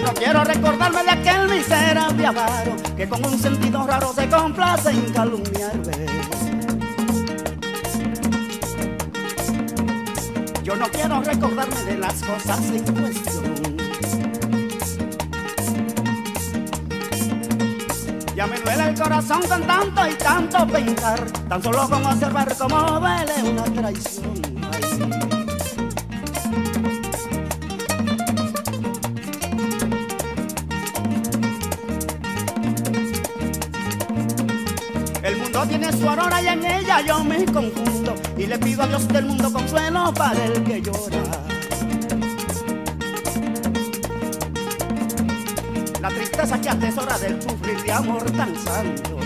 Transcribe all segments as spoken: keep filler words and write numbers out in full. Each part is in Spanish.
no quiero recordarme de aquel miserable avaro que con un sentido raro se complace en calumniarme. Yo no quiero recordarme de las cosas en cuestión. Ya me duele el corazón con tanto y tanto pensar, tan solo como observar cómo duele una traición. Ay. El mundo tiene su aurora y en ella yo me confundo, y le pido a Dios del mundo consuelo para el que llora. La tristeza que atesora del sufrir de amor tan santo.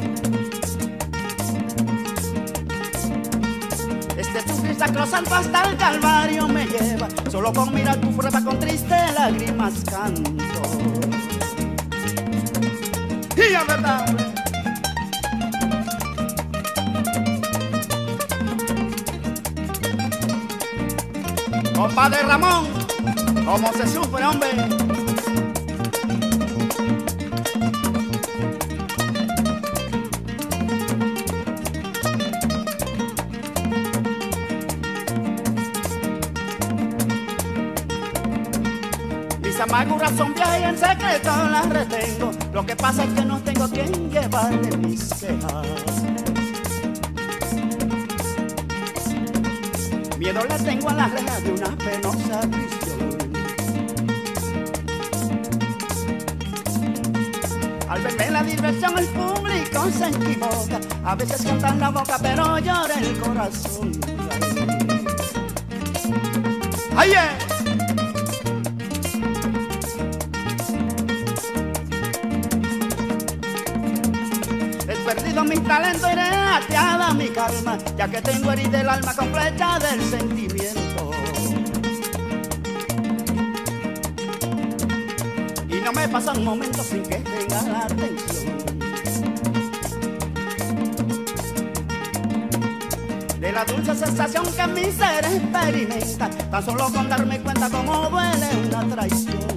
Este sufrir sacrosanto hasta el calvario me lleva, solo con mirar tu prueba con tristes lágrimas canto. Y a verdad, compadre Ramón, cómo se sufre, hombre. Mis amarguras son viajes y en secreto las retengo. Lo que pasa es que no tengo quien llevarle mis quejas. Miedo le tengo a la reja de una penosa prisión. Al verme la diversión el público se equivoca, a veces canta en la boca pero llora el corazón. ¡Ay, eh! He perdido mi talento y reateada mi calma, ya que tengo herida el alma completa del sentimiento. Y no me pasa un momento sin que tenga la atención de la dulce sensación que mi ser experimenta, tan solo con darme cuenta cómo duele una traición.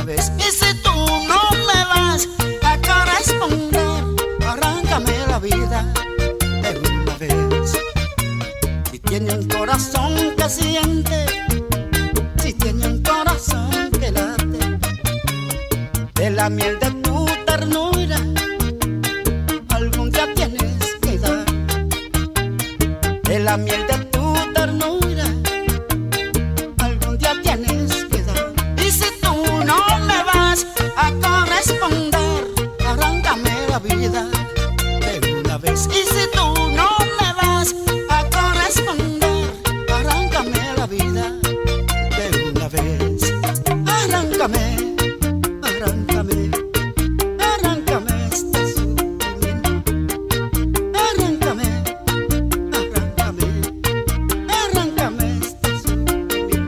Vida que siente, si tiene un corazón que late, de la miel de tu ternura algún día tienes que dar, de la miel de tu ternura algún día tienes que dar. Y si tú no me vas a corresponder, arráncame la vida de una vez. Y si tú no me vas a corresponder, arráncame la vida de una vez. Arráncame, arráncame, arráncame este sufrimiento. Arráncame, arráncame, arráncame este sufrimiento.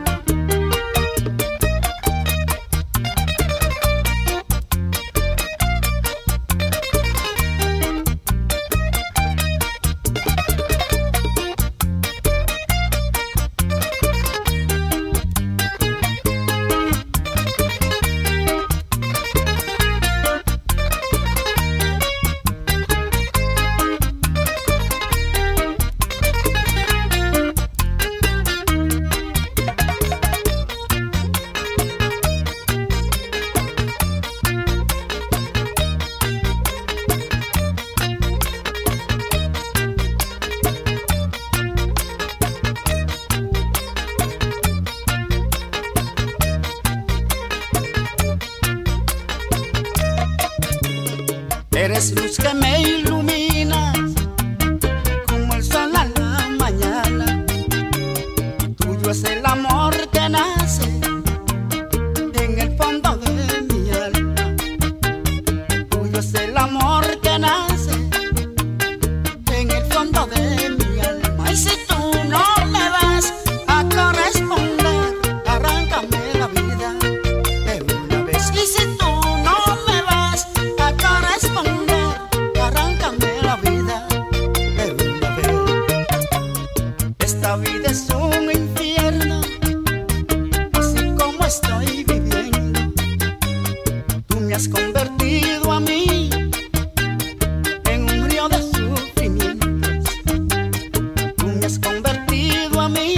Eres luz que me iluminas como el sol a la mañana. Tuyo es el amor que nace en el fondo de mi alma. Tuyo es el amor que nace en el fondo de mi alma. Y si tú no me vas a corresponder, arráncame la vida de una vez. Y si tú no me vas a corresponder, arráncame la vida de una vez. Esta vida es un infierno, así como estoy viviendo. Tú me has convertido a mí en un río de sufrimientos. Tú me has convertido a mí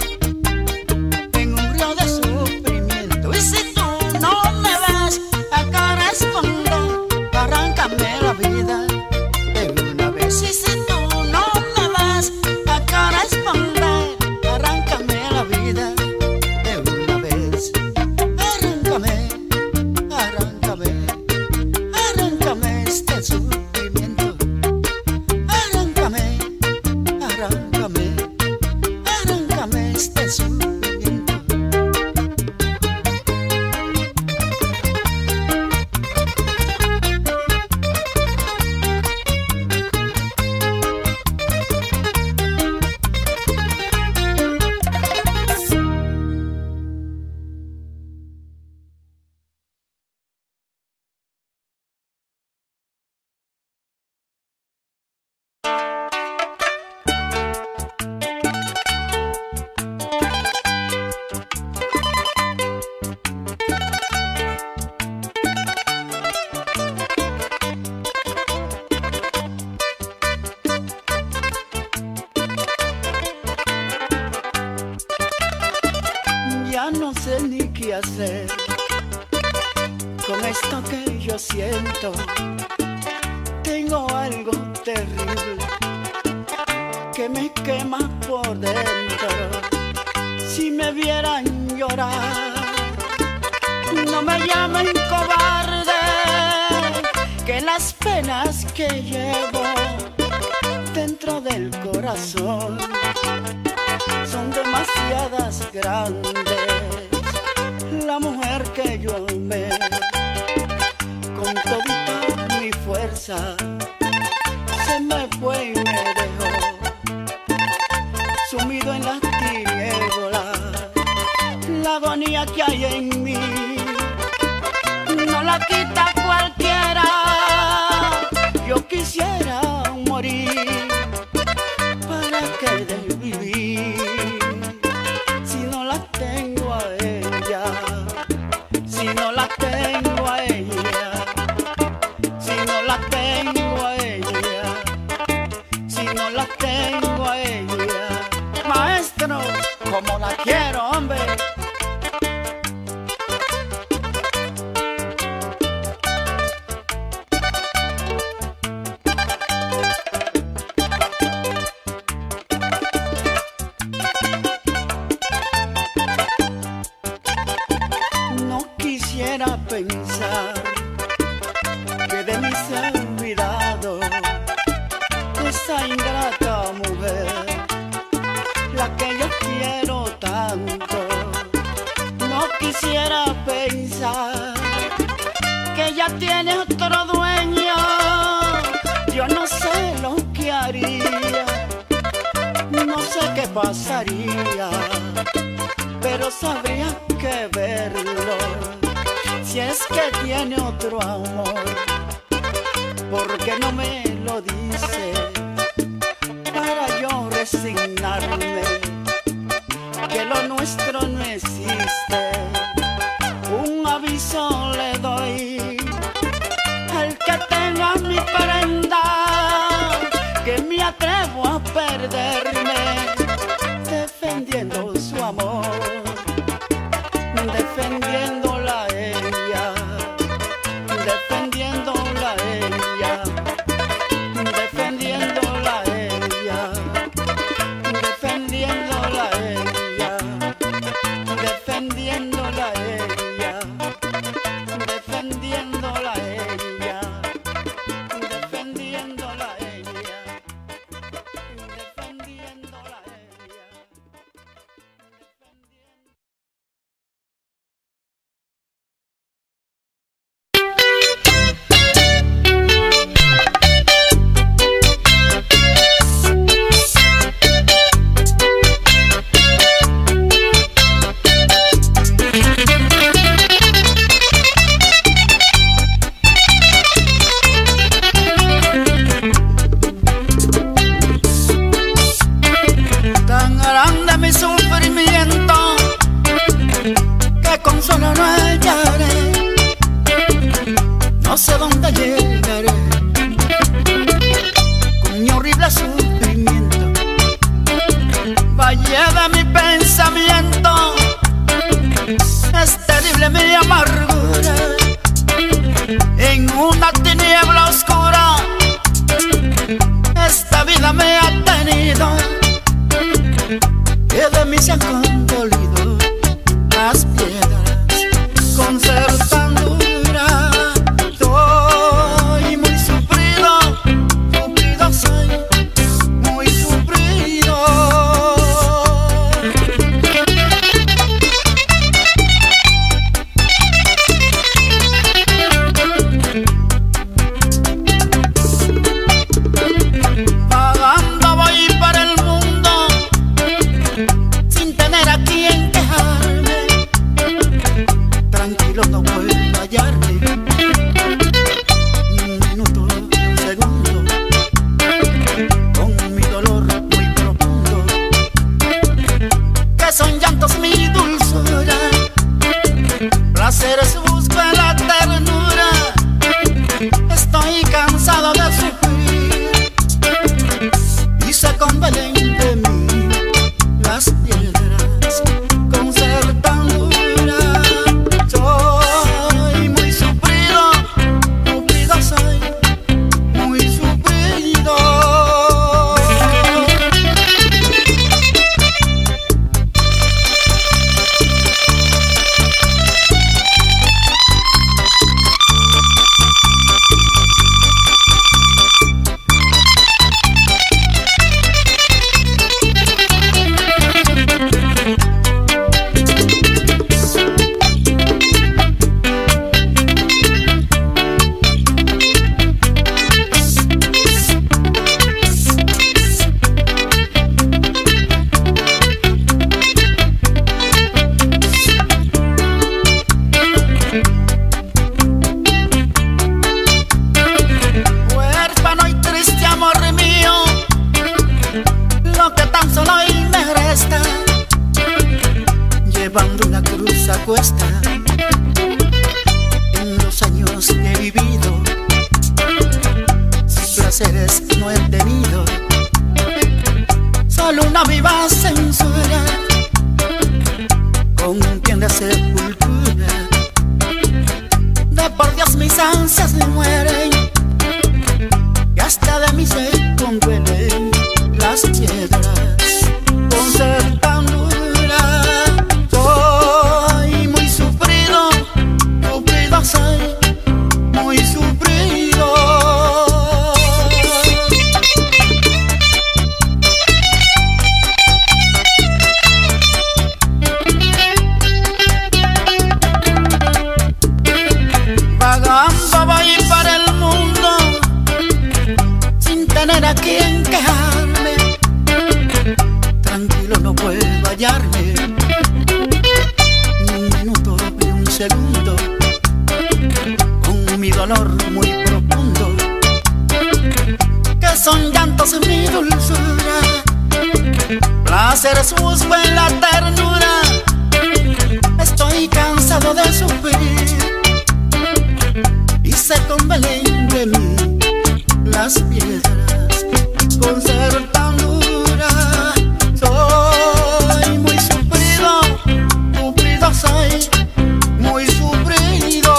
en un río de sufrimiento. Y si tú no me vas a corresponder, arráncame la vida de una vez. Y si tú no me vas a corresponder, arráncame la vida de una vez. Arráncame, arráncame, arráncame este sufrimiento. Arráncame, arráncame, arráncame este sufrimiento. Ya no sé ni qué hacer con esto que yo siento. Tengo algo terrible que me quema por dentro. Si me vieran llorar, no me llamen cobarde, que las penas que llevo dentro del corazón son demasiadas grandes. La mujer que yo amé con todita mi fuerza se me fue y me dejó sumido en las tinieblas. La agonía que hay en mí no la quita cualquiera. Yo quisiera morir, ¿para qué de vivir si no la tengo a ella? Si no la tengo a ella, si no la tengo a ella, si no la tengo a ella. Maestro, como ni se ha olvidado de esa ingrata mujer, la que yo quiero tanto. No quisiera pensar que ella tiene otro dueño. Yo no sé lo que haría, no sé qué pasaría, pero sabría que verlo. Si es que tiene otro amor, ¿por qué no me lo dice para yo resignarme? Que lo nuestro no existe. Un aviso le doy al que tenga mi prenda, que me atrevo a perderme defendiendo su amor, defendiéndola a ella, defendiéndola a ella, defendiéndola a ella, defendiéndola a ella, defendiéndola a ella, defendiéndola a ella, defendiéndola a ella, defendiéndola a ella. Tan grande mi sufrimiento que con solo no hallaré, no sé dónde llegaré con mi horrible sufrimiento. Valle de mi pensamiento, es terrible mi amargura. En una tiniebla oscura esta vida me ha tenido, que de mí se han condolido las piedras con ser tan dura. Soy muy sufrido, sufrido soy, muy sufrido. Vagando voy para el mundo sin tener a quien quejarme. Tranquilo no puedo hallarme ni un minuto ni un segundo, con mi dolor muy profundo, que son llantos mi dulzura, placeres busco en la ternura. Estoy cansado de sufrir y se convelen de mí las piedras con ser tan dura. Soy muy sufrido, sufrido soy, muy sufrido. Huérfano y triste amor mío, lo que tan solo hoy me resta, llevando una cruz a cuesta. En los años que he vivido, sin placeres no he tenido, solo una viva censura, con quien de sepultura. De por Dios mis ansias mueren, y hasta de mí se conduelen las piedras con ser tan dura. Soy muy sufrido, sufrido soy, muy sufrido. dolor muy profundo, que son llantos mi dulzura. Placeres busco en la ternura, estoy cansado de sufrir y se convelen de mí las piedras con ser tan dura. Soy muy sufrido, sufrido soy, muy sufrido.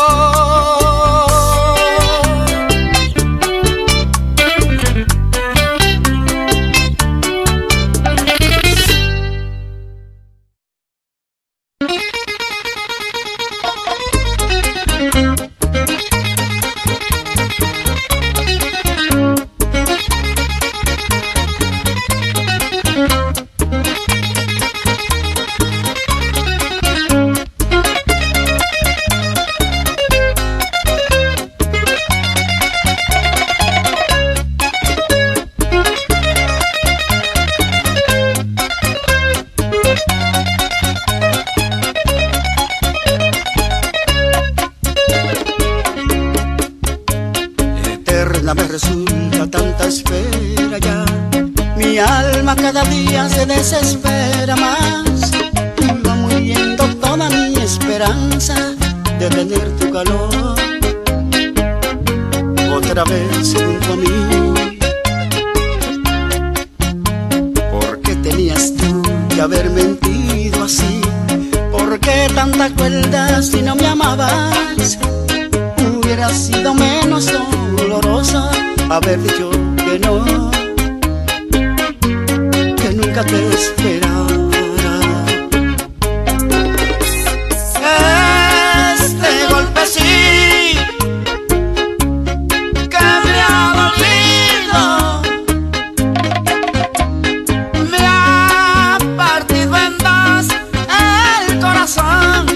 Me resulta tanta espera ya, mi alma cada día se desespera más. Va muriendo toda mi esperanza de tener tu calor otra vez junto a mí. ¿Por qué tenías tú que haber mentido así? ¿Por qué tanta crueldad si no me amabas? Hubiera sido menos doloroso haber dicho que no, que nunca te esperara. Este golpe sí que me ha dolido, me ha partido en dos el corazón.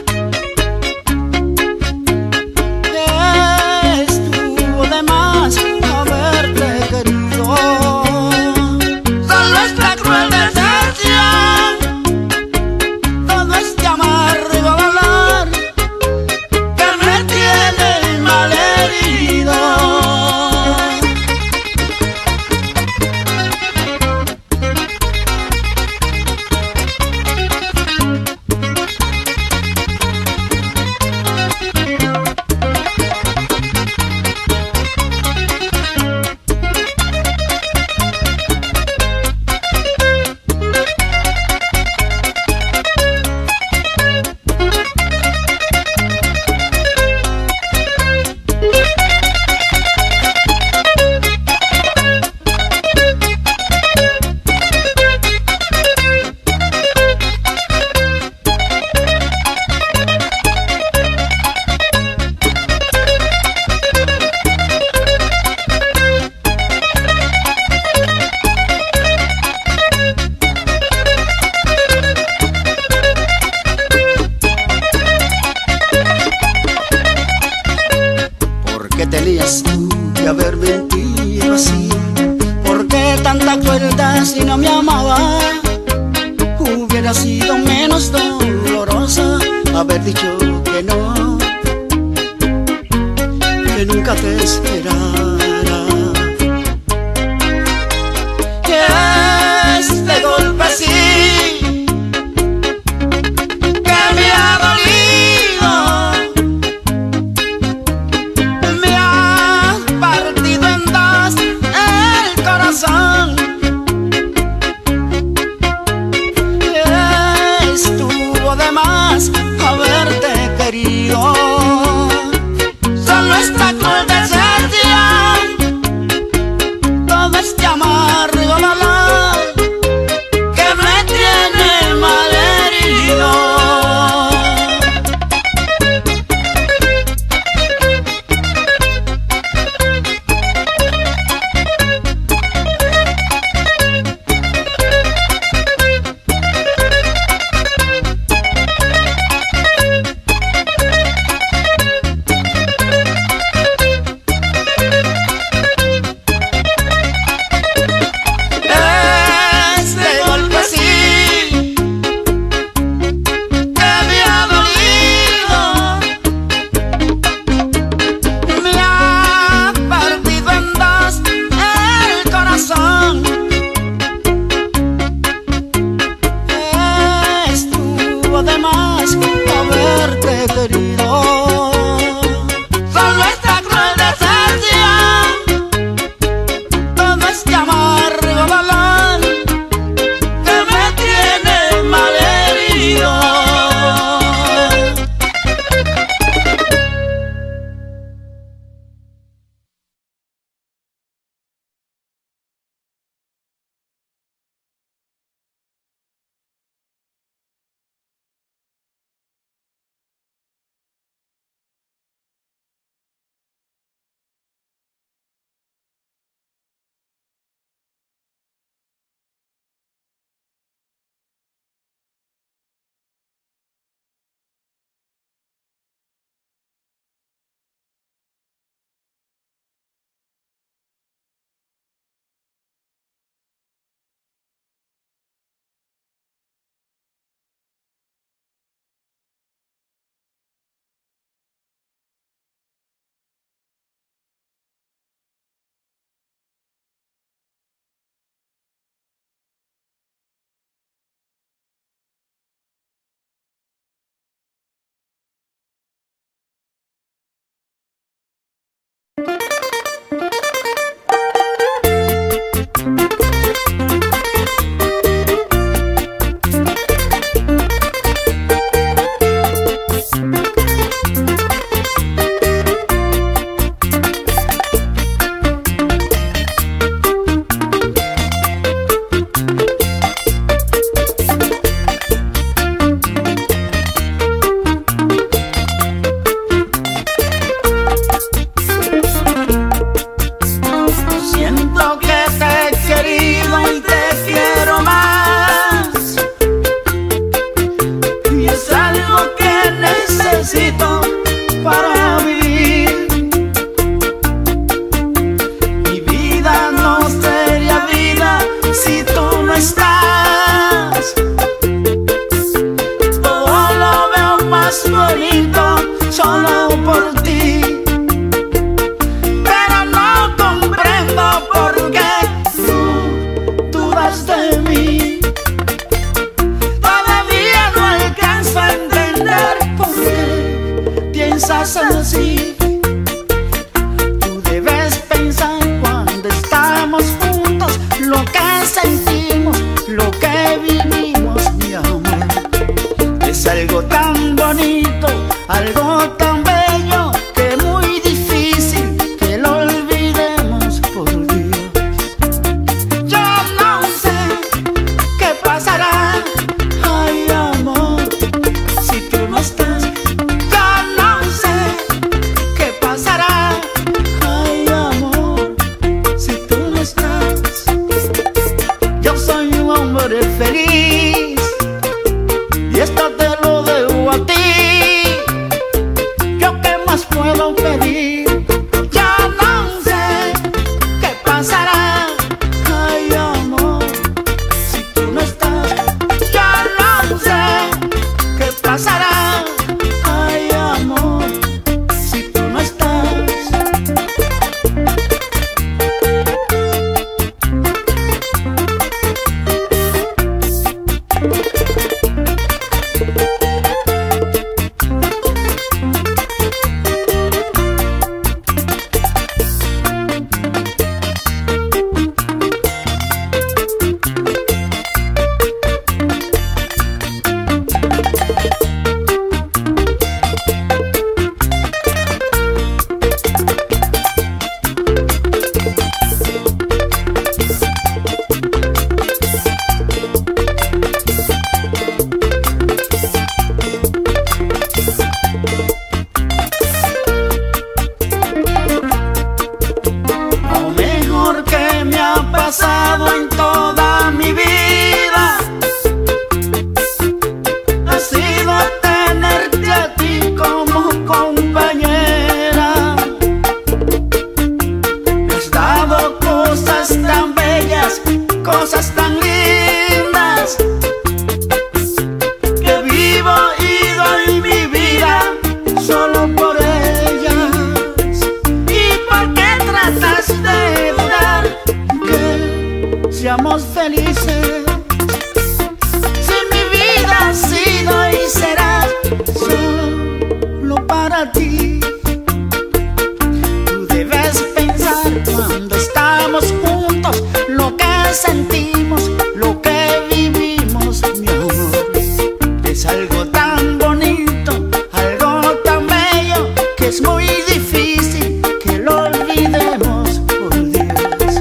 Tenías tú que haber mentido así. ¿Por qué tanta crueldad si no me amaba? Hubiera sido menos dolorosa haber dicho que no, que nunca te esperara. Que este golpe sí que me ha dolido, estuvo de más haberte querido. Solo esta cruel decepción debes pensar cuando estamos juntos, lo que sentimos, lo que vivimos, mi amor. Es algo tan bonito, algo tan bello, que muy difícil que lo olvidemos, por Dios. Yo no sé qué pasará, ay amor, si tú no estás. Yo no sé qué pasará, ay amor, si tú no estás. Yo soy un hombre feliz y esto te lo debo a ti. ¿Yo qué más puedo pedir? Yo no sé qué pasará, ay amor, si tú no estás. Yo no sé qué pasará, ay amor, si tú no estás. Lo mejor que me ha pasado en toda mi vida ha sido tenerte a ti como compañera. Me has dado cosas tan bellas, cosas tan lindas, que vivo y doy mi vida solo por ellas. ¿Y por qué tratas de dudar que seamos felices? Si mi vida ha sido y será solo para ti. Tú debes pensar cuando estamos juntos, lo que sentimos, lo que vivimos, mi amor. Es algo tan bonito, algo tan bello, que es muy difícil que lo olvidemos, por Dios.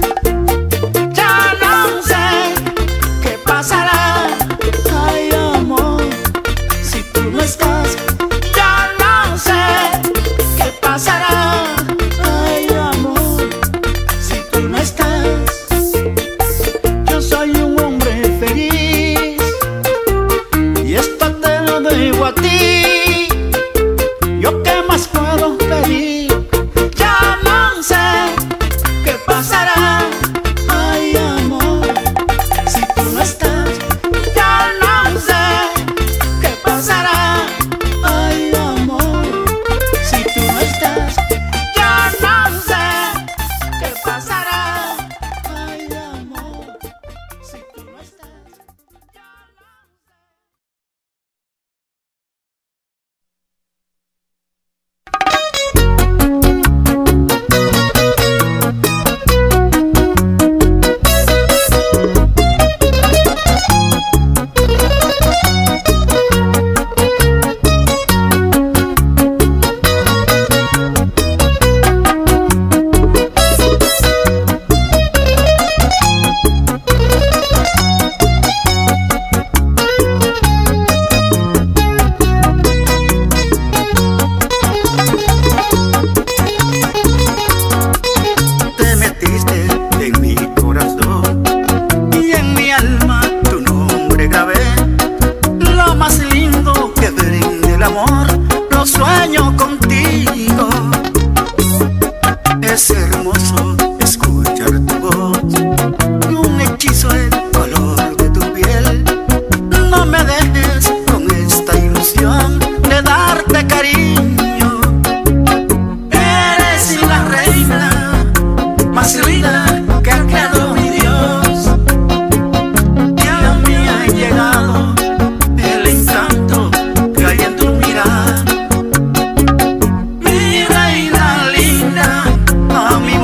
Ya no sé qué pasará, ay amor, si tú no estás. Ya no sé qué pasará, ay amor, si tú no estás. Yo soy un hombre feliz y esto te lo debo a ti. ¿Yo qué más puedo pedir? Ya no sé qué pasará, ay amor, si tú no estás. Ya no sé qué pasará, ay amor, si tú no estás. Ya no sé qué pasará, ay amor, si tú no estás. A mi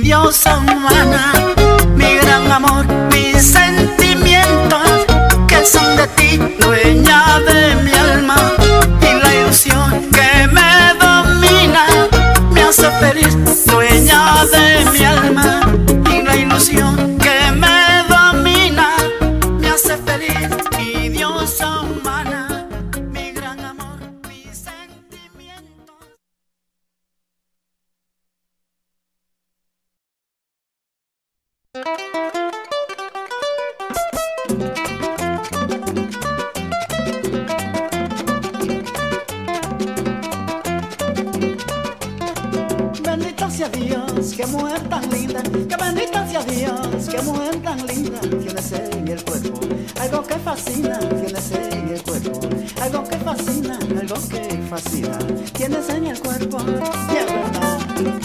diosa humana, mi gran amor, mis sentimientos que son de ti, dueña de mi alma, y la ilusión que me domina me hace feliz, dueña de mi alma, y la ilusión que me domina me hace feliz, mi diosa humana, mi gran amor, mis sentimientos. Bendito sea Dios, qué mujer tan linda, que bendito sea Dios, qué mujer tan linda, tienes en el cuerpo, algo que fascina, tienes en el cuerpo, algo que fascina, algo que fascina, tienes en el cuerpo, y es verdad.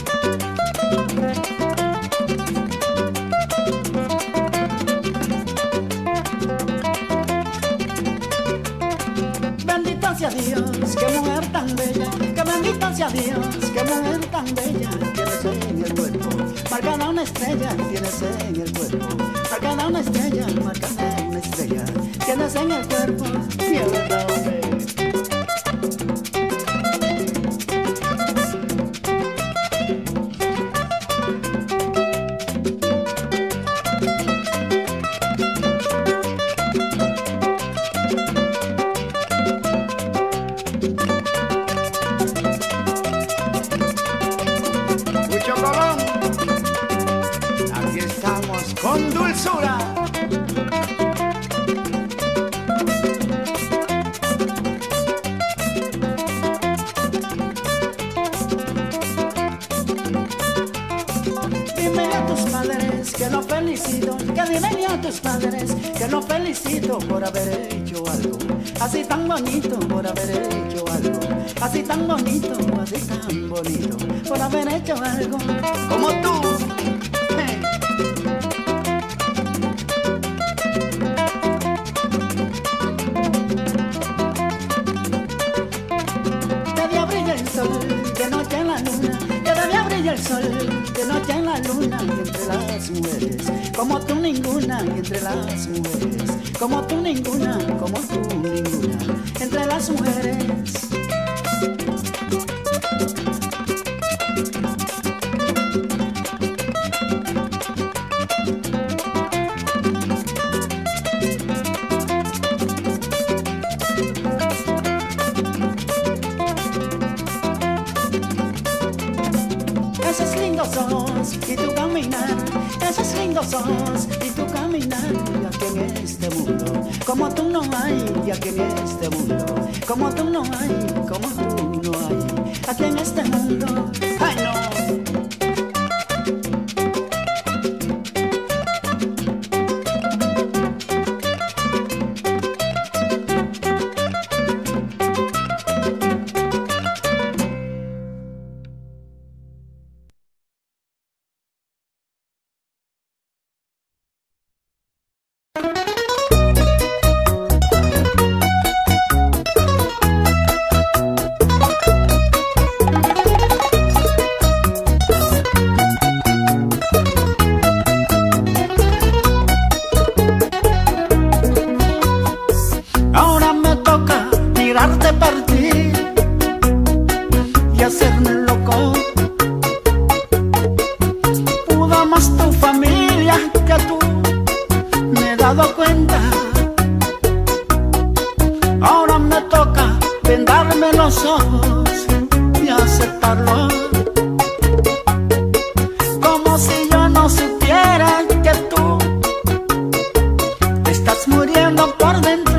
Bendito sea Dios, qué mujer tan bella, que bendito sea Dios, qué mujer tan bella, tienes en el cuerpo, marcada una estrella, tienes en el cuerpo, marcada una estrella, marcada una estrella, tienes en el cuerpo, y es verdad, hombre. Aquí estamos con dulzura. Dime a tus padres que lo felicito, que dime a tus padres que lo felicito por haber hecho algo así tan bonito, por haber hecho algo así tan bonito, así tan bonito, por haber hecho algo como tú. Hey. De día brilla el sol, de noche en la luna, que de día brilla el sol, de noche en la luna, y entre las mujeres, como tú ninguna, y entre las mujeres, como tú ninguna, como tú ninguna, entre las mujeres. Esos lindos ojos y tu caminar, esos lindos ojos y tu caminar, y aquí en este mundo, como tú no hay, y aquí en este mundo, como tú no hay, como tú no hay, aquí en este mundo, ay no. Mirarte partir y hacerme loco. Pudo más tu familia que tú, me he dado cuenta. Ahora me toca vendarme los ojos y aceptarlo, como si yo no supiera que tú estás muriendo por dentro.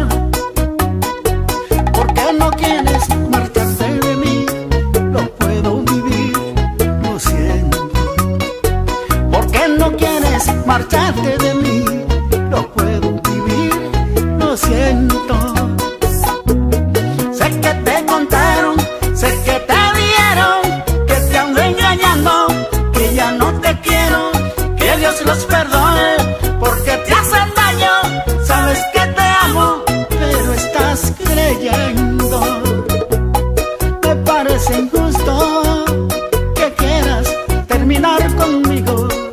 No quieres marcharte de mí, no puedo vivir, lo siento. ¿Por qué no quieres marcharte de mí? No puedo vivir, lo siento. Sé que te contaron, sé que te dieron, que te ando engañando, que ya no te quiero, que Dios los perdone, porque te hacen daño. Sabes que te amo, pero estás creyendo. Me parece injusto que quieras terminar conmigo.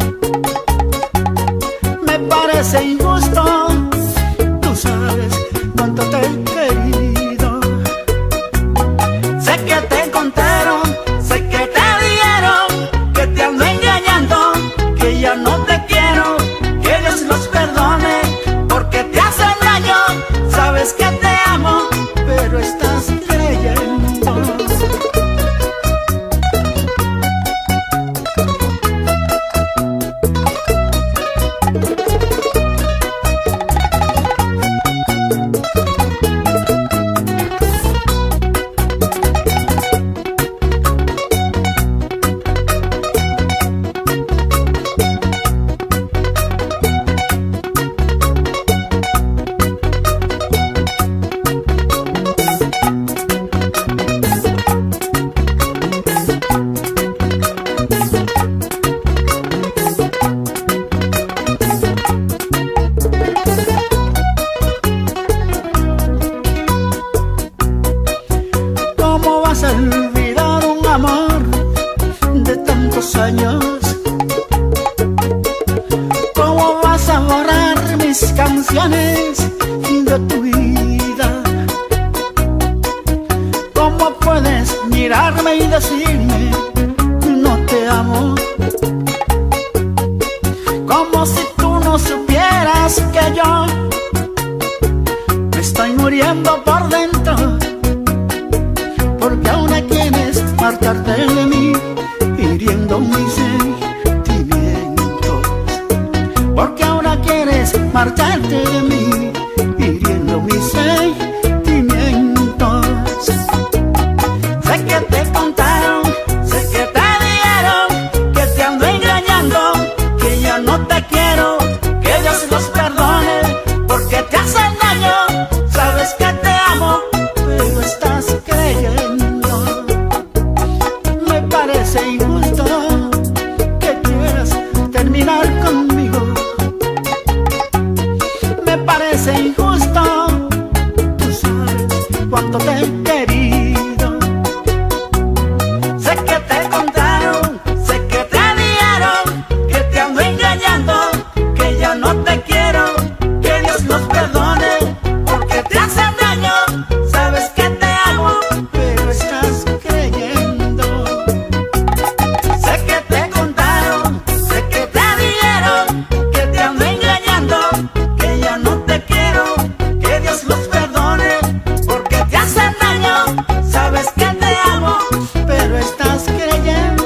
parece injusto. Tú sabes cuánto te he querido. Sé que te contaron, sé que te dieron, que te ando engañando, que ya no te quiero. Que Dios los perdone porque te hacen daño. Sabes que te amo, pero estás creyendo. Olvidar un amor de tantos años. ¿Cómo vas a borrar mis canciones de tu vida? ¿Cómo puedes mirarme y decirme no te amo? Como si tú no supieras que yo me estoy muriendo por dentro, porque aún quieres marcharte de mí, hiriendo mis sentimientos. Porque ahora quieres marcharte de mí, hiriendo mis sentimientos. Sé que te contaron, sé que te dieron, que te ando engañando, que ya no te quiero. Que Dios los perdone porque te hacen daño. Sabes que te amo, pero estás creyendo. Me parece injusto que quieras terminar conmigo. Me parece injusto. Tú sabes cuánto te he querido. Sé que te contaron, sé que te dieron, que te ando engañando, que ya no te quiero. Que Dios los perdone porque te hacen daño. Sabes que te amo, pero estás creyendo. Sé que te contaron, sé que te dieron, que te ando engañando, que ya no te quiero. Que Dios los perdone porque te hacen daño. Sabes que te amo, pero estás creyendo.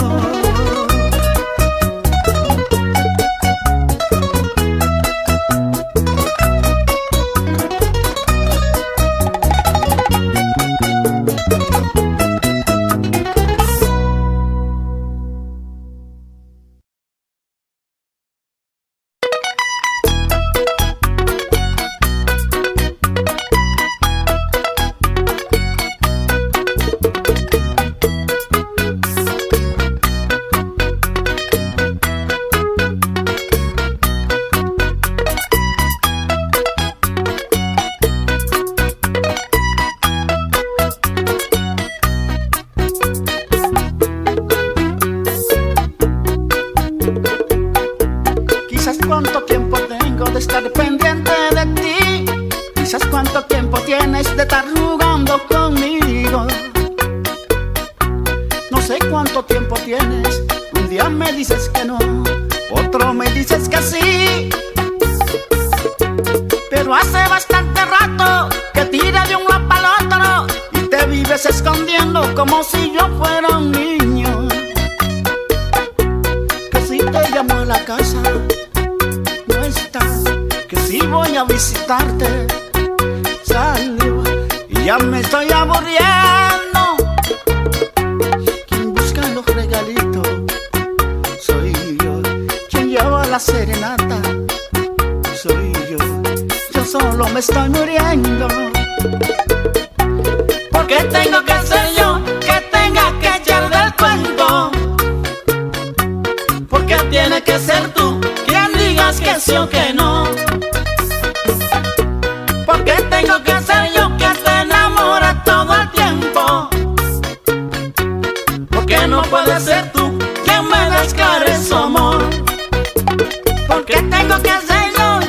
Quizás cuánto tiempo tengo de estar pendiente de ti. Quizás cuánto tiempo tienes de estar jugando conmigo. No sé cuánto tiempo tienes. Un día me dices que no, otro me dices que sí. Pero hace bastante rato que tira de un lado para el otro y te vives escondiendo como si yo fuera un niño. Que si te llamo a la casa no estás, que si voy a visitarte salió y ya me estoy aburriendo. Quien busca los regalitos soy yo, quien lleva la serenata soy yo. Yo solo me estoy muriendo. ¿Por qué tengo que ser yo que tenga que echar del cuento? ¿Por qué tiene que ser tú quien digas que sí o que no? ¿Por qué tengo que ser yo que te enamora todo el tiempo? ¿Por qué no puedes ser tú quien me desclare su amor? ¿Por qué tengo que ser yo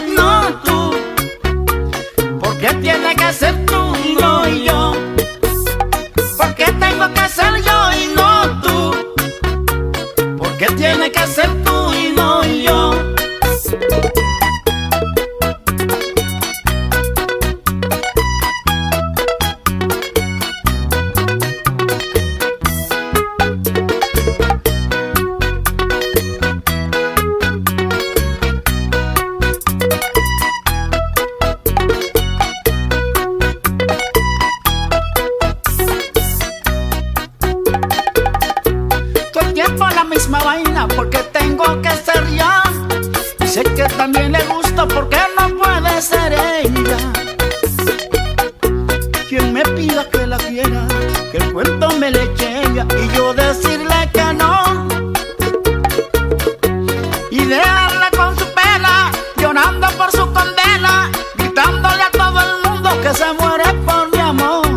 que también le gusta porque no puede ser ella quien me pida que la quiera, que el cuento me le eche ella y yo decirle que no, y dejarla con su pena, llorando por su condena, gritándole a todo el mundo que se muere por mi amor.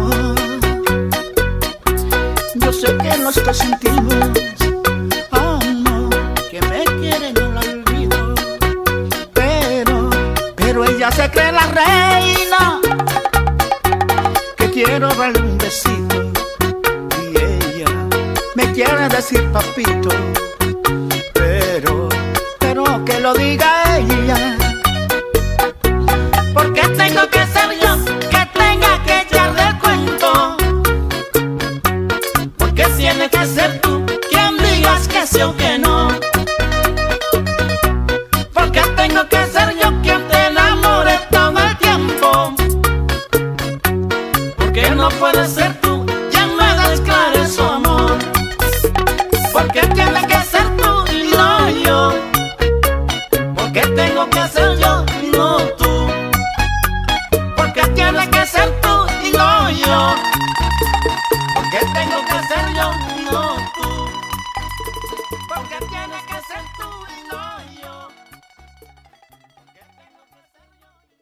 Yo sé que no estoy sintiendo, oh no, que me quiere no la olvido, pero, pero ella se cree la reina, que quiero darle un besito, y ella me quiere decir papito, pero, pero que lo diga ella, porque tengo que ser yo que tenga que echarle el cuento, porque tiene que ser tú quien digas que sí o que no, porque tengo que ser yo quien te enamore todo el tiempo, porque no puede ser tú quien me desclare su amor, porque tiene que ser tú y no yo, porque tengo que ser yo y no tú, porque tiene que ser tú y no yo, porque tengo que ser yo y no tú, porque tiene que ser tú y no yo, porque tengo que ser yo y no.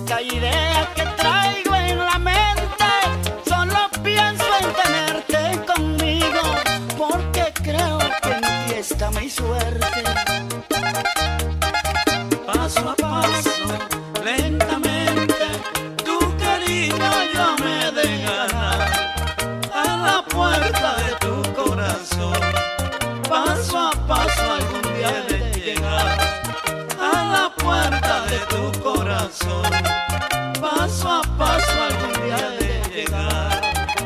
esta idea que traigo en la mente, solo pienso en tenerte conmigo, porque creo que en ti está mi suerte. Paso a paso, lentamente, tu cariño yo me de ganar a la puerta de tu corazón. Paso a paso algún día he de llegar a la puerta de tu corazón. Paso a paso algún día he de llegar.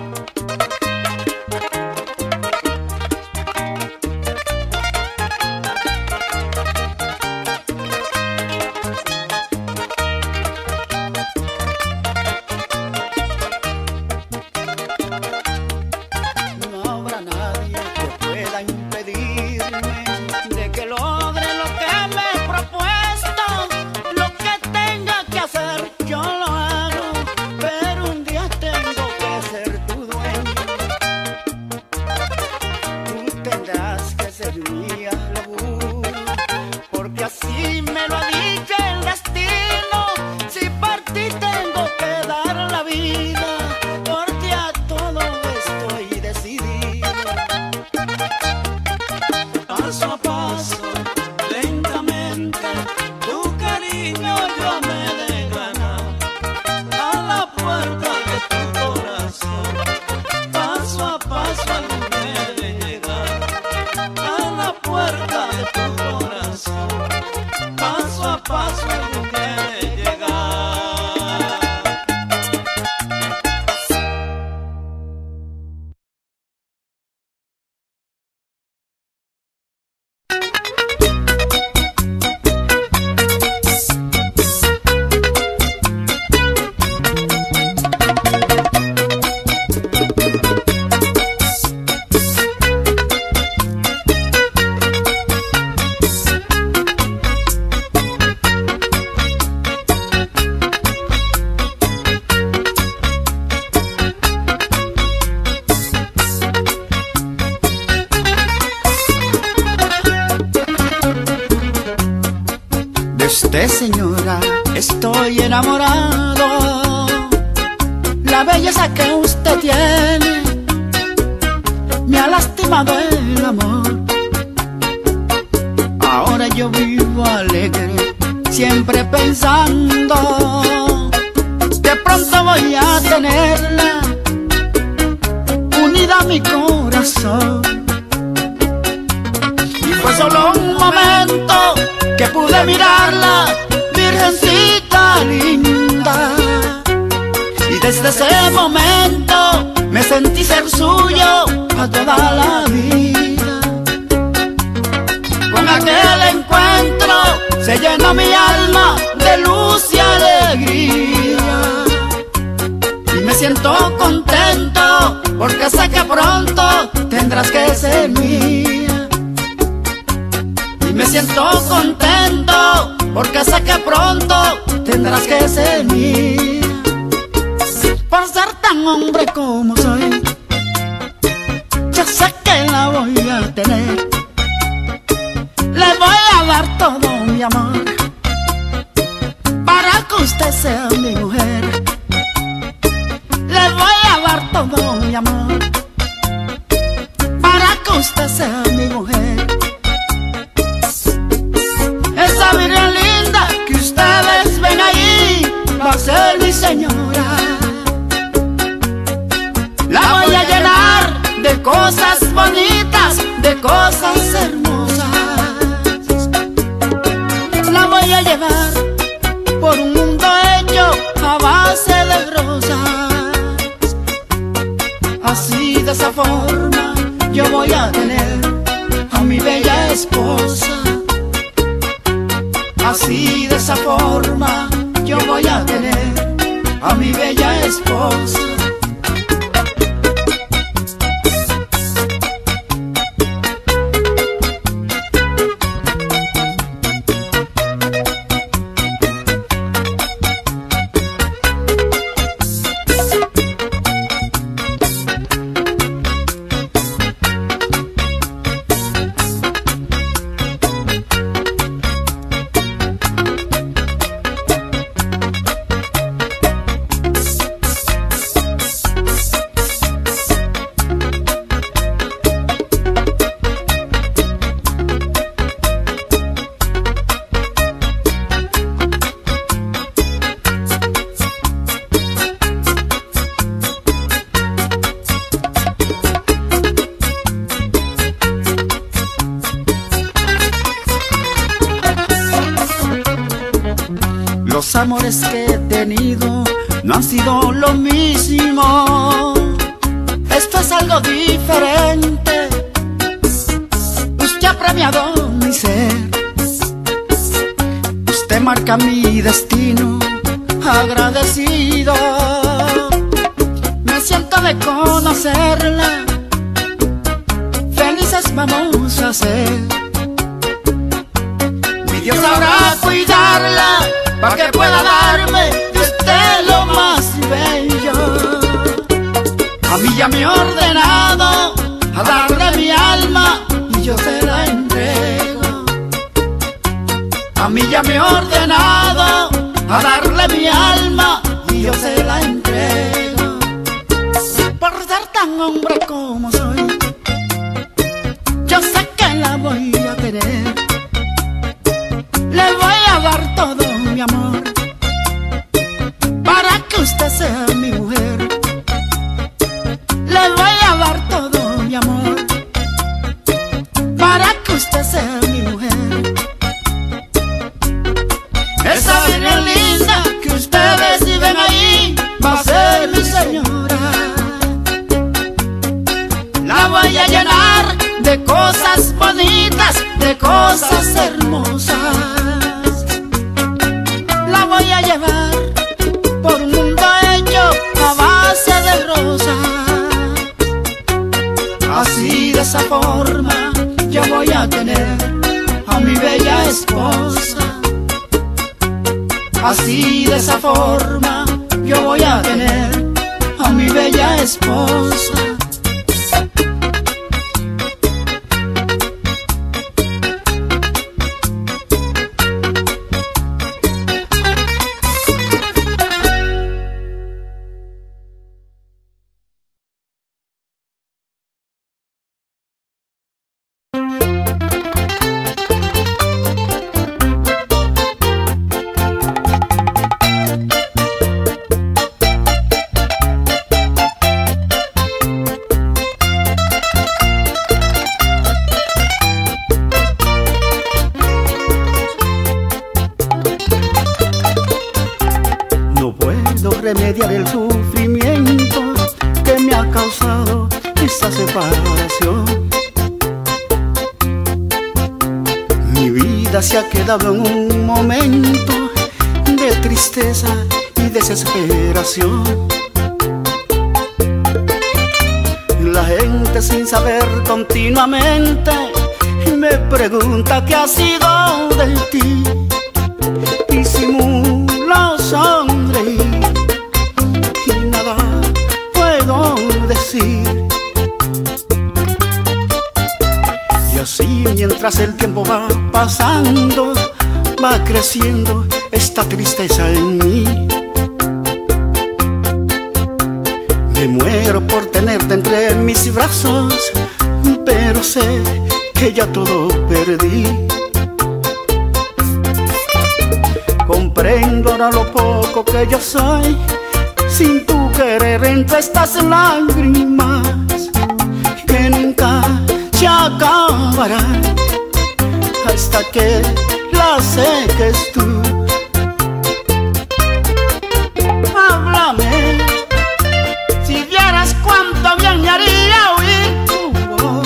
No habrá nadie que pueda impedirme de que logre lo que me he propuesto. Lo que tenga que hacer yo lo hago, pero un día tengo que ser tu dueño. Tú tendrás que ser mía, lo juro, porque así me lo ha dicho el destino. Si por ti tengo que dar la vida, por ti a todo estoy decidido. Paso a paso, lentamente, tu cariño yo me de ganar a la puerta de tu corazón. Paso a paso algún día he de llegar a la puerta de tu corazón. Paso a paso algún día he de llegar. De usted, señora, estoy enamorado. La belleza que usted tiene me ha lastimado el amor. Ahora yo vivo alegre, siempre pensando que pronto voy a tenerla unida a mi corazón. Y fue solo un momento que pude mirarla, virgencita linda, y desde ese momento me sentí ser suyo a toda la vida. Con aquel encuentro se llenó mi alma de luz y alegría, y me siento contento porque sé que pronto tendrás que ser mía. Me siento contento porque sé que pronto tendrás que ser mía. Por ser tan hombre como soy, yo sé que la voy a tener. Le voy a dar todo mi amor para que usted sea mi mujer. Le voy a dar todo mi amor para que usted sea mi mujer. Esa virgen linda que ustedes ven ahí va a ser mi señora. La voy a llenar de cosas bonitas, de cosas hermosas. La voy a llevar por un mundo hecho a base de rosas. Así de esa forma yo voy a tener a mi bella esposa. Así de esa forma yo voy a tener a mi bella esposa. amores que he tenido no han sido lo mismo. Esto es algo diferente. Usted ha premiado mi ser. Usted marca mi destino. Agradecido me siento de conocerla. Felices vamos a ser. Mi Dios sabrá cuidarla para que pueda darme de usted lo más bello. A mí ya me he ordenado a darle mi alma y yo se la entrego. A mí ya me he ordenado a darle mi alma y yo se la entrego. Por ser tan hombre como soy, yo sé que la voy a tener. Le voy a dar todo mi amor para que usted sea mi mujer. Le voy a dar todo mi amor para que usted sea mi mujer. Esa bien linda que ustedes viven ahí va a ser mi señora. La voy a llenar de cosas bonitas, de cosas hermosas. La voy a llevar por un mundo hecho a base de rosas. Así de esa forma yo voy a tener a mi bella esposa. Así de esa forma yo voy a tener a mi bella esposa. Remediar el sufrimiento que me ha causado esta separación. Mi vida se ha quedado en un momento de tristeza y desesperación. La gente sin saber continuamente me pregunta qué ha sido de ti y simulo sonreír. Y así mientras el tiempo va pasando, va creciendo esta tristeza en mí. Me muero por tenerte entre mis brazos, pero sé que ya todo perdí. Comprendo ahora lo poco que yo soy, sin tu querer entre estas lágrimas que nunca se acabarán hasta que la seques tú. Háblame, si vieras cuánto bien me haría oír tu voz.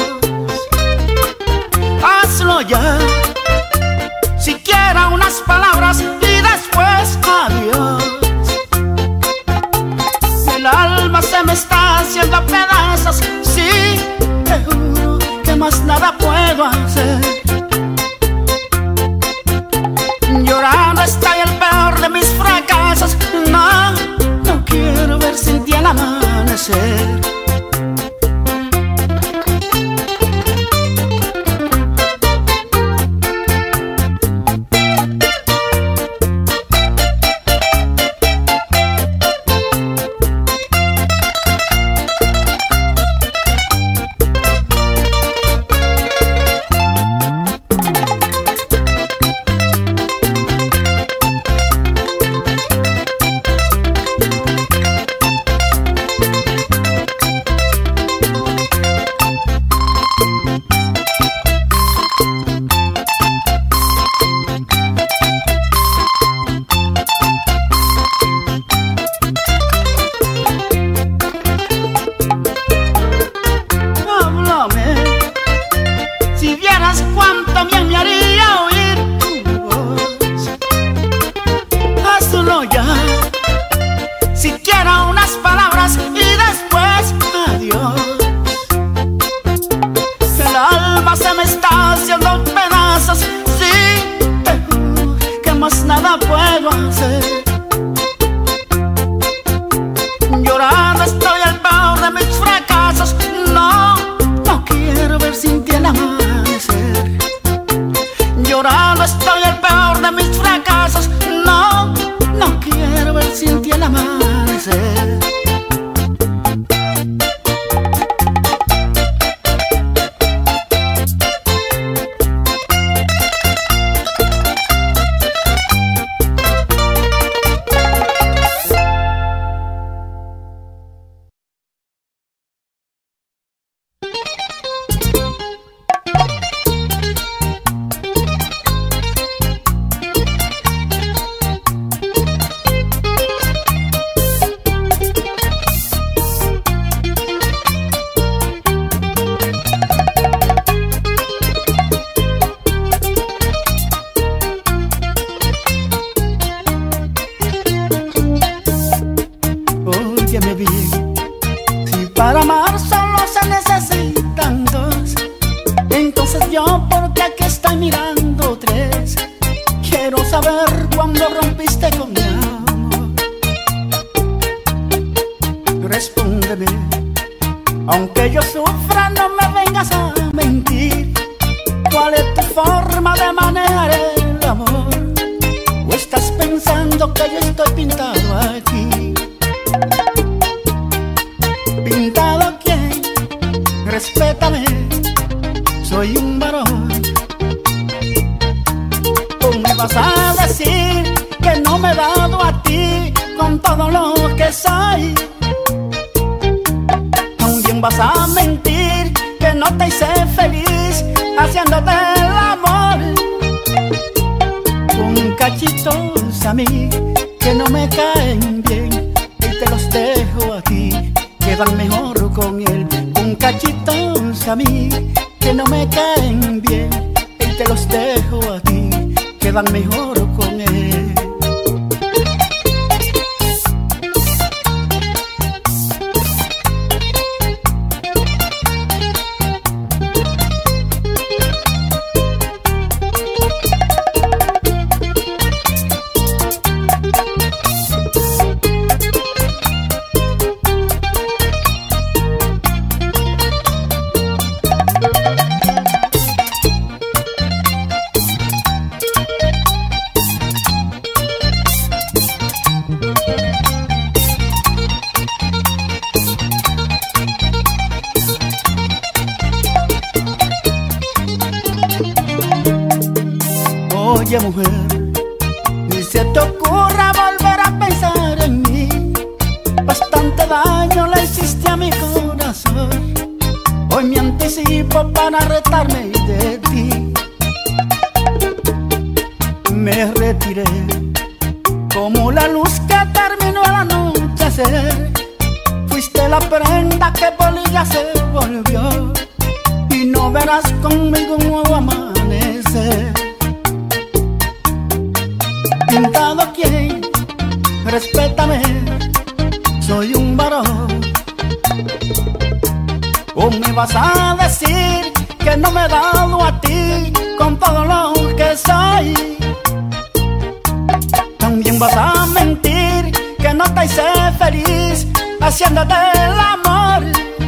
Hazlo ya, siquiera unas palabras y después adiós. El alma se me está haciendo a pedazos, sí, te juro que más nada puedo hacer. Llorando estoy el peor de mis fracasos, no, no quiero ver sin ti el amanecer. respóndeme. Aunque yo sufra, no me vengas a mentir. ¿Cuál es tu forma de manejar el amor? ¿O estás pensando que yo estoy pintado aquí? ¿Pintado quién? Respétame, soy un varón. ¿O me vas a decir que no me he dado a ti con todo lo que soy? También vas a mentir que no te hice feliz haciéndote el amor. Con cachitos a mí que no me caen bien y te los dejo aquí, quedan mejor con él. Con cachitos a mí que no me caen bien y te los dejo aquí, quedan mejor con él. Oye mujer, ni se te ocurra volver a pensar en mí. Bastante daño le hiciste a mi corazón. Hoy me anticipo para retarme de ti. Me retiré como la luz que terminó al anochecer. Fuiste la prenda que polilla se volvió y no verás conmigo un nuevo amanecer. ¿Pintado quién? Respétame, soy un varón. ¿O me vas a decir que no me he dado a ti con todo lo que soy? También vas a mentir que no te hice feliz haciéndote el amor.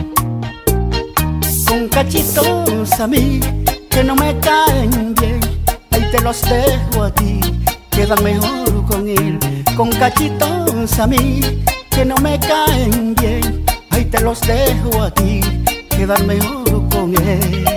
Con cachitos a mí que no me caen bien, ahí te los dejo a ti, quedan mejor con él. Con cachitos a mí que no me caen bien, ahí te los dejo a ti, quedan mejor con él.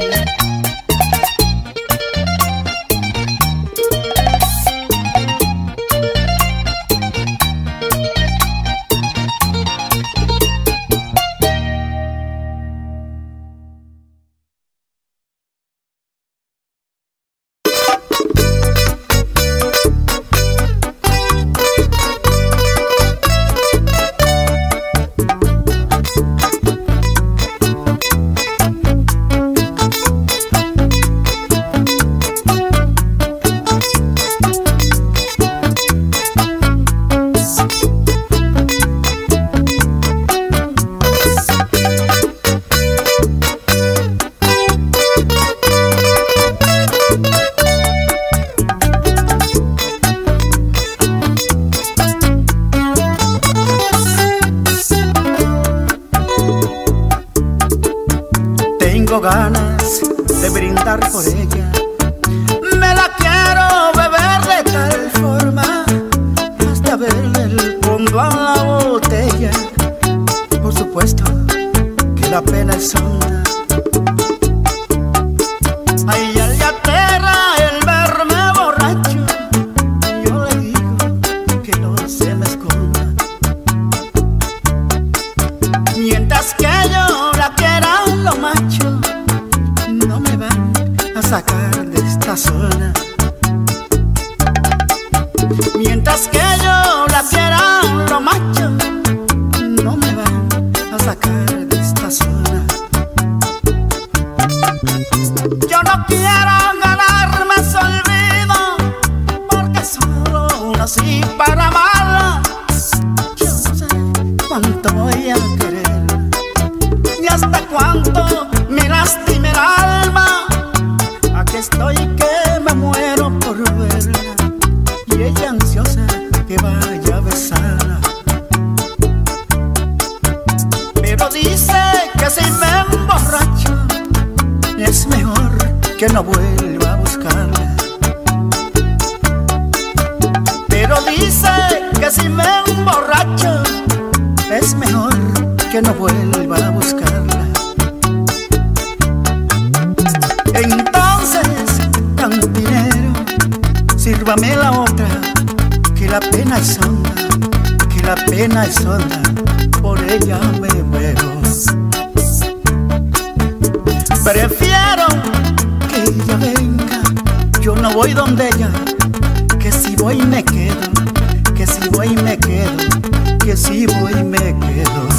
Tengo ganas de brindar por ella, me la quiero beber de tal forma hasta verle el fondo a la botella. Por supuesto que la pena es honda, a ella le aterra el verme borracho. Yo le digo que no se me esconda, mientras que yo la quiera lo macho, no me van a sacar de esta zona. Mientras que yo la quiera lo macho, no me van a sacar de esta zona. Yo no quiero ganarme ese olvido, porque solo nací para amarla. Yo no sé cuánto voy a querer y hasta cuánto me lastima el alma. Aquí estoy que me muero por verla y ella ansiosa que vaya a besarla. que no vuelva a buscarla. Pero dice que si me emborracho es mejor que no vuelva a buscarla. Entonces, cantinero, sírvame la otra, que la pena es honda, que la pena es honda, por ella me muero. Prefiero que ella venga, yo no voy donde ella, que si voy me quedo, que si voy me quedo, que si voy me quedo.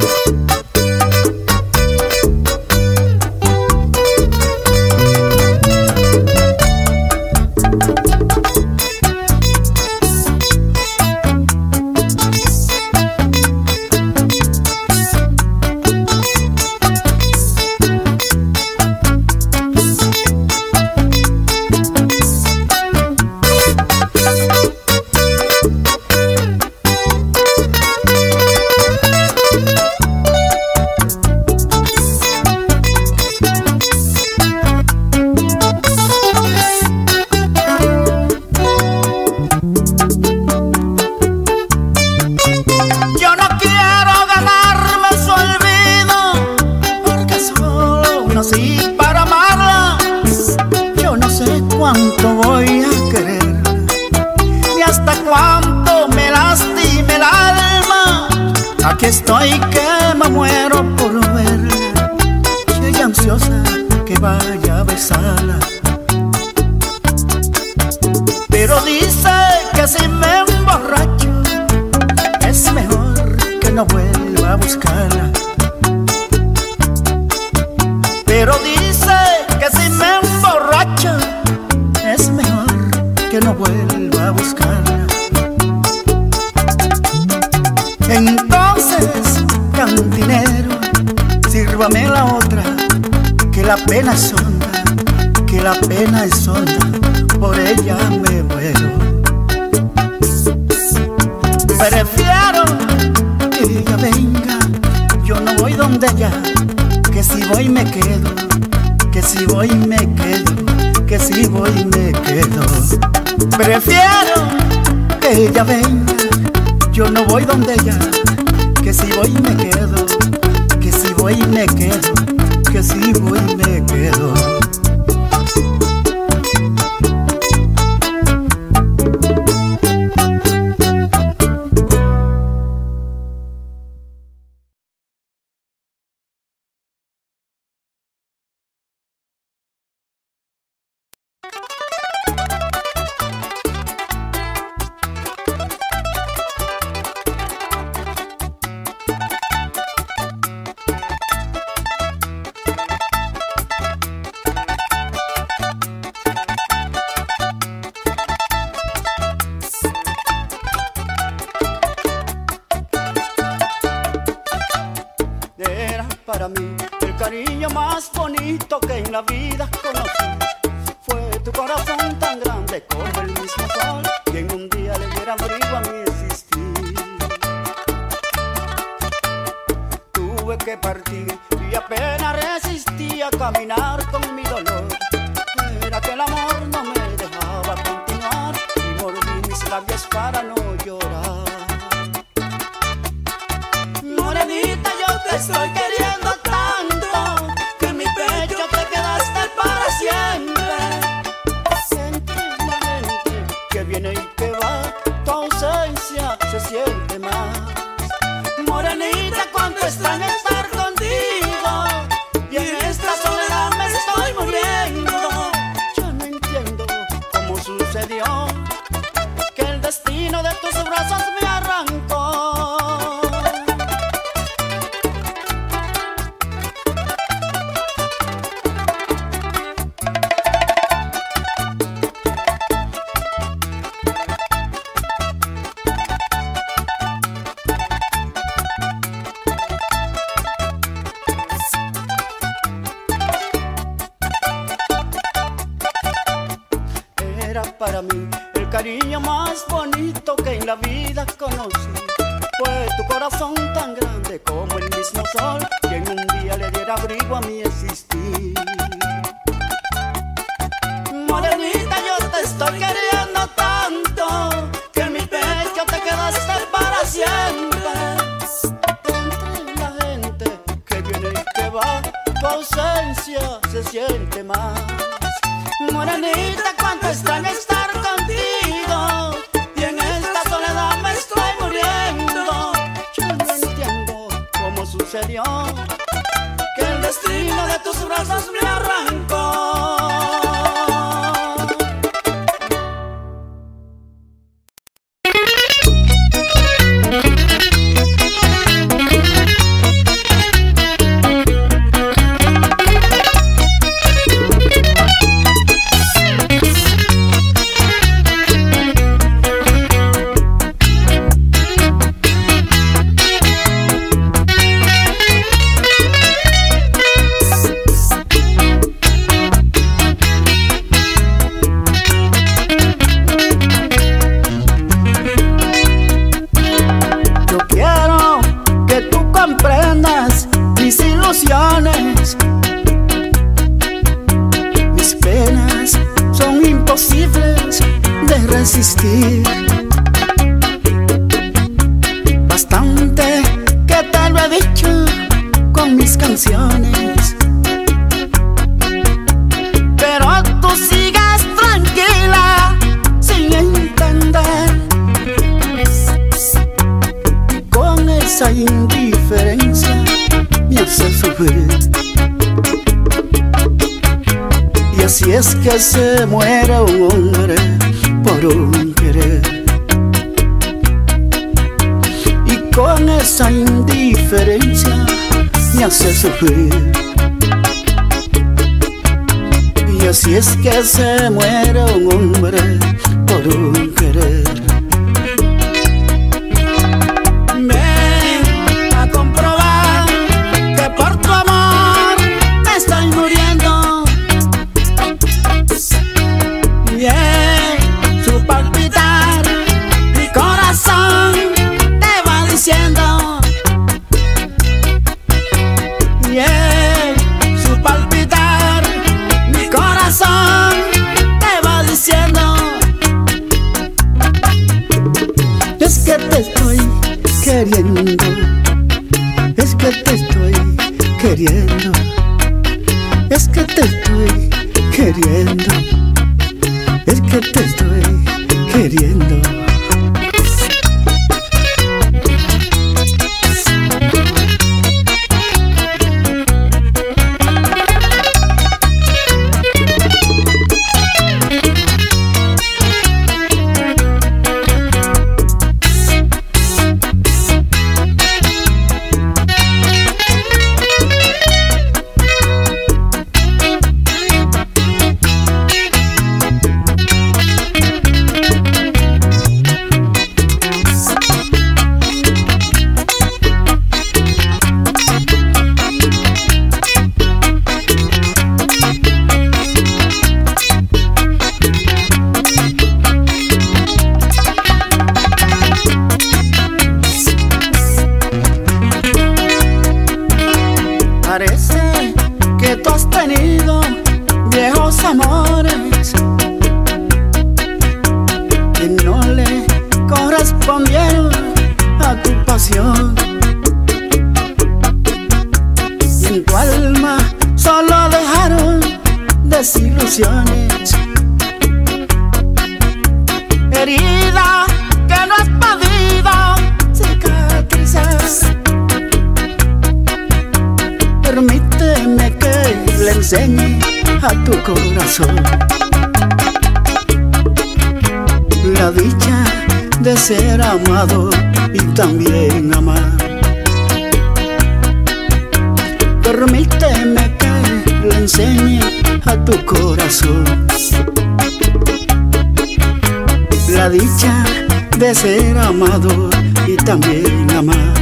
nací para amarla. Yo no sé cuánto voy a quererla, ni hasta cuánto me lastime el alma. Aquí estoy que me muero por verla, y ella ansiosa que vaya a besarla. Pero dice que si me emborracho es mejor que no vuelva a buscarla. Pero dice que si me emborracho es mejor que no vuelva a buscarla. Entonces, cantinero, sírvame la otra, que la pena es honda, que la pena es honda, por ella me muero. Prefiero que ella venga, yo no voy donde ella, que si voy me quedo, que si voy me quedo, que si voy me quedo. Prefiero que ella venga, yo no voy donde ella, que si voy me quedo, que si voy me quedo, que si voy me quedo. Era para mí el cariño más bonito que en la vida conocí. Fue tu corazón tan grande como el mismo sol, y en un día le diera abrigo a mi existir. Tuve que partir y apenas resistí a caminar con mi dolor. Era que el amor no me dejaba continuar y mordí mis labios para no llorar. Morenita, yo te estoy queriendo tanto que en mi pecho te quedaste para siempre. Sentí que viene y que va, tu ausencia se siente más. Morenita, cuánto extraño estar contigo, y en esta soledad me estoy muriendo. Yo no entiendo cómo sucedió que el destino de tus brazos me arrancó. Era para mí el cariño más bonito que en la vida conocí. Fue tu corazón tan grande como el mismo sol, que en un día le diera abrigo a mi existir. ausencia se siente más. Morenita, cuánto extraño estar contigo, y en esta soledad me estoy muriendo. Yo no entiendo cómo sucedió que el destino de tus brazos me arrancó. Mis penas son imposibles de resistir. Bastante que te lo he dicho con mis canciones, pero tú sigues tranquila sin entender. Con esa indiferencia me hace sufrir. Y así es que se muere un hombre por un querer. Y con esa indiferencia me hace sufrir. Y así es que se muere un hombre por un querer. Queriendo, es que te estoy queriendo, es que te estoy queriendo, es que te estoy queriendo. Parece que tú has tenido viejos amores que no le correspondieron a tu pasión, y en tu alma solo dejaron desilusiones, herida que no has podido cicatrizar. Permíteme que le enseñe a tu corazón la dicha de ser amado y también amar. Permíteme que le enseñe a tu corazón la dicha de ser amado y también amar.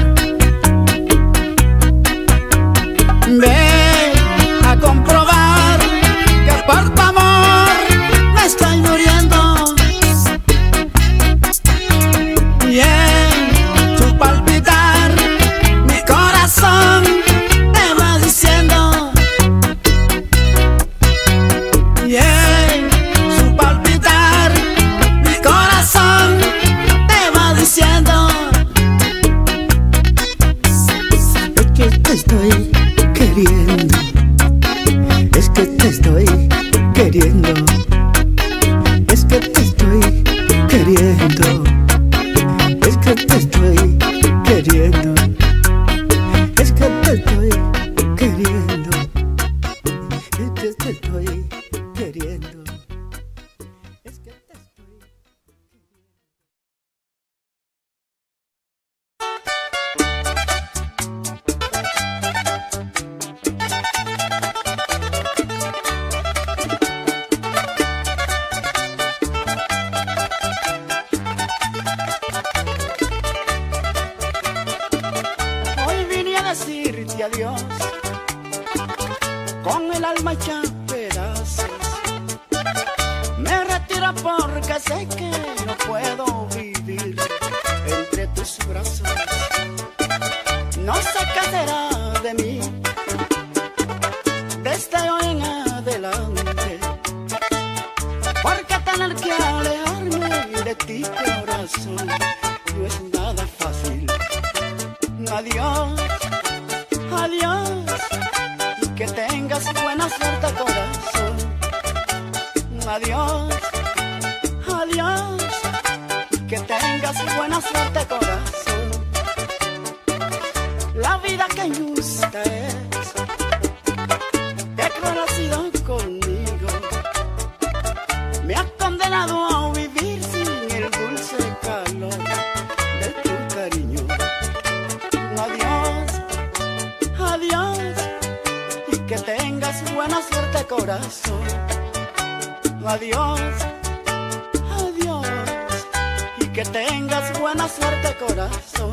Ven a comprobar que por tu amor me estoy muriendo, y en su palpitar mi corazón te va diciendo, y en su palpitar mi corazón te va diciendo, es que te estoy queriendo, que te estoy queriendo, es que te estoy queriendo, es que te estoy queriendo, es que te estoy queriendo, es que te estoy queriendo, es que te estoy. Decirte adiós con el alma hecha pedazos. Me retiro porque sé que no puedo vivir entre tus brazos. No sé qué será de mí desde hoy en adelante, porque tener que alejarme de ti, corazón, no es nada fácil. Adiós, adiós, y que tengas buena suerte, corazón. Adiós, adiós, y que tengas buena suerte, corazón. La vida que injusta es, qué cruel has sido conmigo. Me has condenado a vivir sin el dulce calor de tu cariño. Adiós, adiós, y que tengas buena suerte, corazón. Adiós, adiós, y que tengas buena suerte, corazón.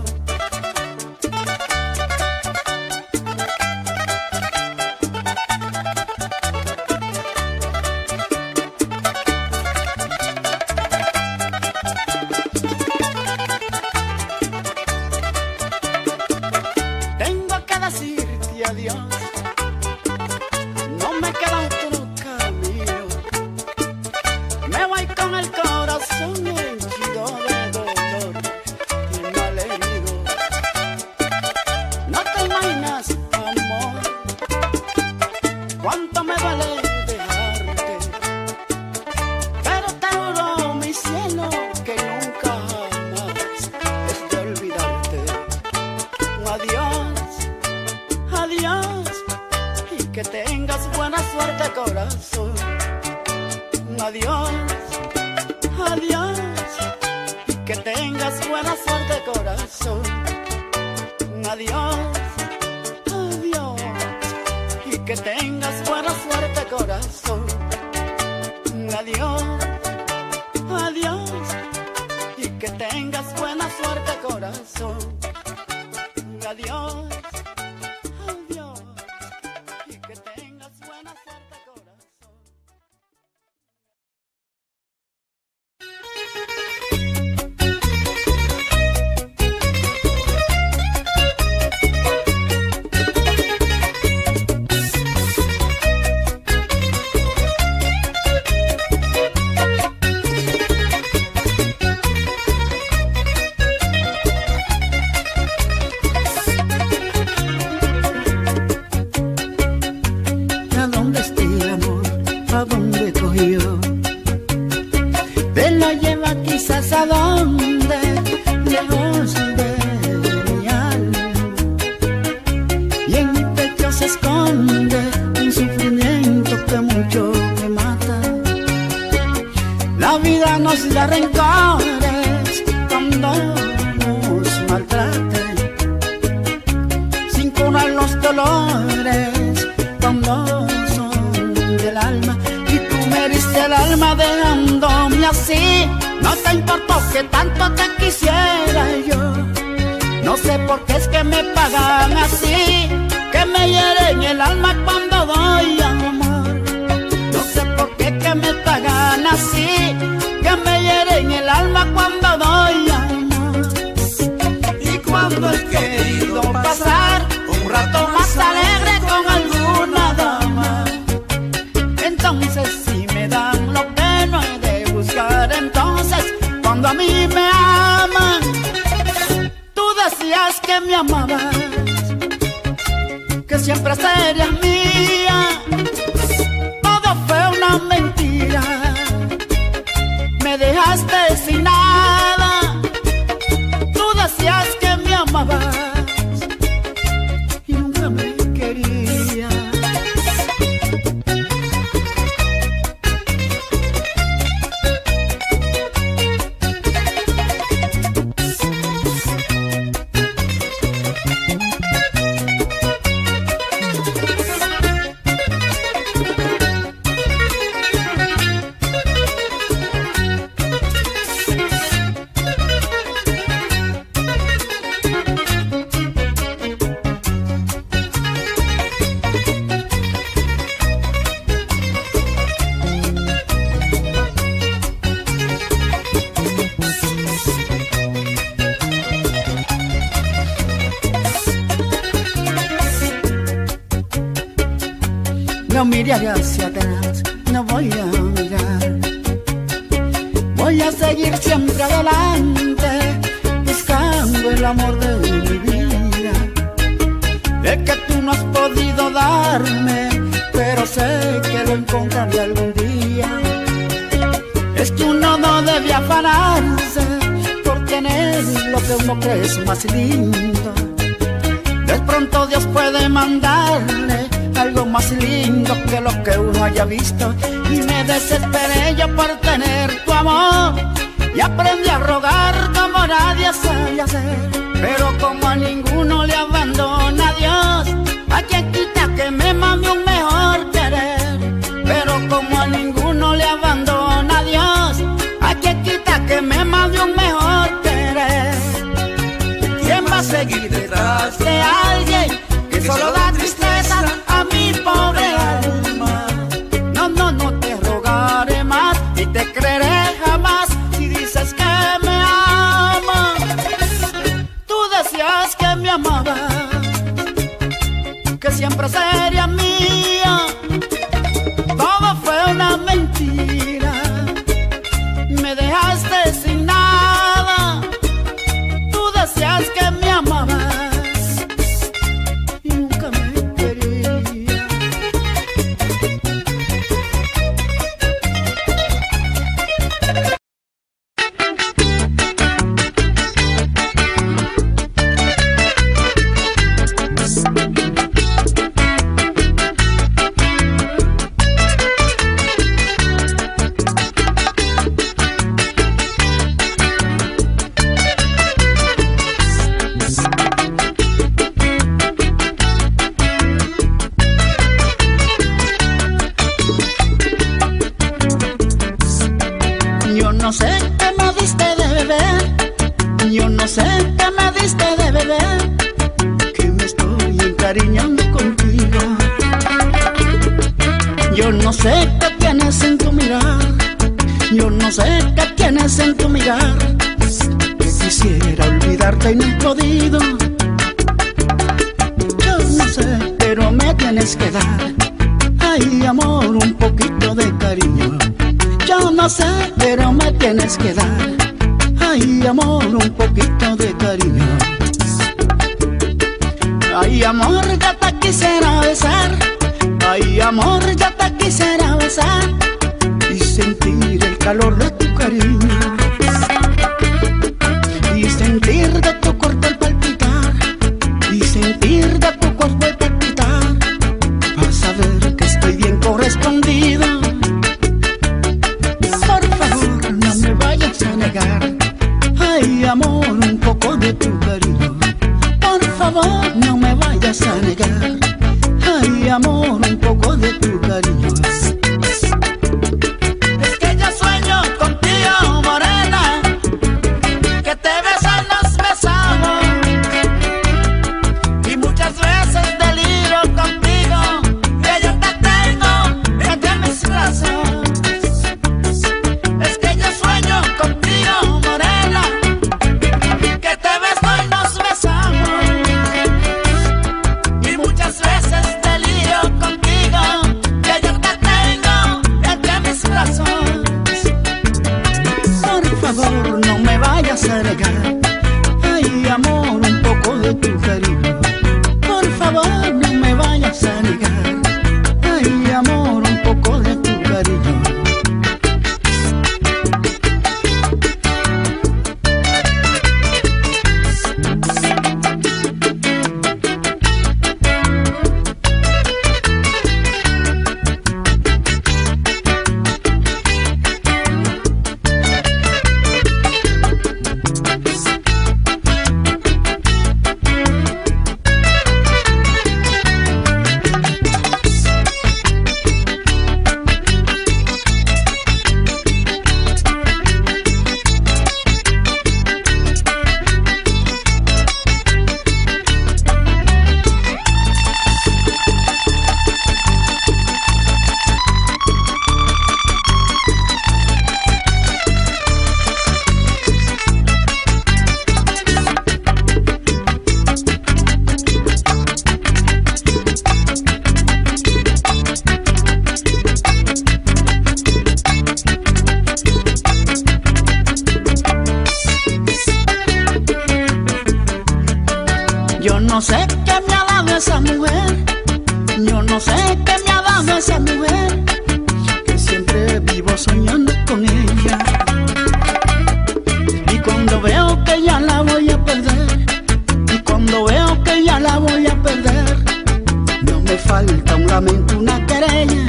Tengo que decirte adiós, no me queda otro camino. Me voy con el corazón henchido de dolor y malherido. No te imaginas, amor, cuánto me duele dejarte, pero te juro, mi cielo, que nunca jamás es de olvidarte. Adiós, adiós, y que tengas buena suerte, corazón. Adiós, adiós, y que tengas buena suerte, corazón. Adiós, adiós, y que tengas buena suerte, corazón. Adiós, adiós, y que tengas buena suerte, corazón. Adiós, adiós, y que tengas buena suerte, corazón. ¿A dónde está el amor? ¿A dónde cogió? Te lo lleva quizás a donde, lejos de mi alma, y en mi pecho se esconde un sufrimiento que mucho me mata. La vida nos da rencores cuando nos maltrata, sin curar los dolores cuando son del alma. Y tú me heriste el alma dejándome así. No te importó que tanto te quisiera yo. No sé por qué es que me pagan así, que me hieren el alma cuando doy amor. No sé por qué que me pagan así, que me hieren el alma cuando doy amor. Y cuando he querido pasar un rato más alegre con alguna dama, entonces sí me dan lo que no he de buscar. Entonces cuando a mí me aman, tú decías que me amabas, que siempre serías mía. me dejaste sin nada. Tú decías que me amabas y nunca me querías. No miraré hacia atrás, no voy a mirar. Voy a seguir siempre adelante, buscando el amor de mi vida. El que tú no has podido darme, pero sé que lo encontraré algún día. Es que uno no debe afanarse por tener lo que uno cree es más lindo. De pronto Dios puede mandarle algo más lindo que lo que uno haya visto. Y me desesperé yo por tener tu amor, y aprendí a rogar como nadie sabe hacer. Pero como a ninguno le abandona Dios, a quien quita que me mame un mejor querer. Pero como a ninguno le abandona Dios, a quien quita que me mame un mejor querer. ¿Quién va a seguir detrás de alguien que solo da tristeza a mi pobre alma? No, no, no te rogaré más, ni te creeré jamás si dices que me amas. Tú decías que me amabas, que siempre sería mía. Todo fue una mentira, me dejaste sin nada. Tú decías que me amabas y nunca me querías. Yo no sé qué me diste de beber, yo no sé qué me diste de beber, que me estoy encariñando contigo. Yo no sé qué tienes en tu mirar, yo no sé qué tienes en tu mirar, que quisiera olvidarte y no he podido. Yo no sé, pero me tienes que dar, ay amor, un poquito de cariño. Yo no sé, pero me tienes que dar, ay amor, un poquito de cariño. Ay amor, ya te quisiera besar, ay amor, ya te quisiera besar y sentir el calor de tu cariño, y sentir de tu cuerpo el palpitar, y sentir de tu cuerpo el palpitar, para saber que estoy bien correspondido. Ay amor, un poco de tu cariño, por favor no me vayas a negar. Ay amor, un poco de tu cariño. Es que yo sueño contigo, morena, que te besan, nos besamos, y muchas veces deliro contigo, que yo te tengo entre mis brazos. Es que yo sueño contigo, morena, que te beso y nos besamos, y muchas veces deliro contigo, que yo te Yo no sé qué me ha dado esa mujer, yo no sé qué me ha dado esa mujer, que siempre vivo soñando con ella. Y cuando veo que ya la voy a perder, y cuando veo que ya la voy a perder, no me falta un lamento, una querella.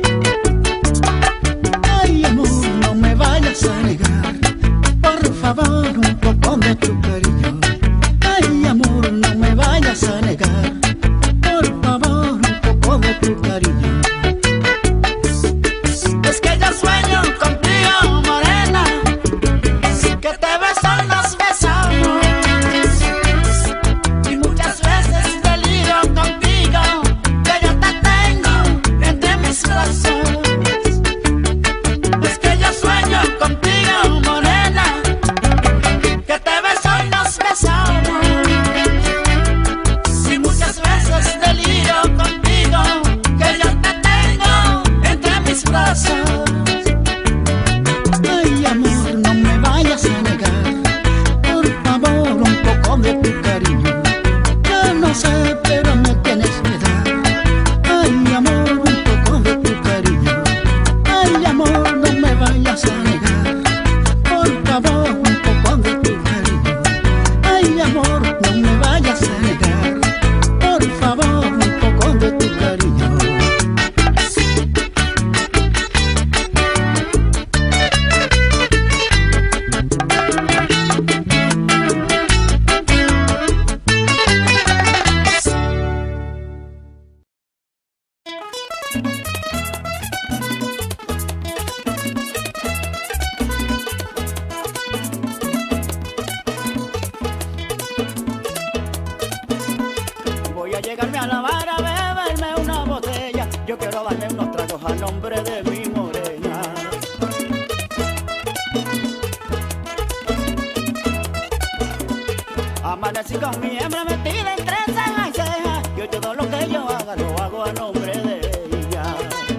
Ay, amor, no me vayas a negar, por favor, un poco de tu cariño. Ay, amor, no me vayas a negar, por favor, un poco de tu cariño. Es que yo sueño contigo, morena, que te beso nos besamos, y muchas veces deliro contigo, que yo te tengo entre mis brazos. Es que yo sueño contigo, morena, que te beso y nos besamos, y muchas veces deliro contigo, que yo te tengo entre mis brazos. Ay, amor, no me vayas a negar, por favor, un poco de tu cariño. Yo no sé, pero me tienes que dar. Ay, amor, un poco de tu cariño. Ay, amor, no me vayas a negar, por favor, un poco de tu cariño. Ay, amor, no me vayas a negar, por favor, un poco de tu cariño. Voy a llegarme a la bar a beberme una botella. Yo quiero darme unos tragos a nombre de mi morena. Amanecí con mi hembra metida entre ceja y ceja, yo todo lo que yo haga lo hago a nombre de ella.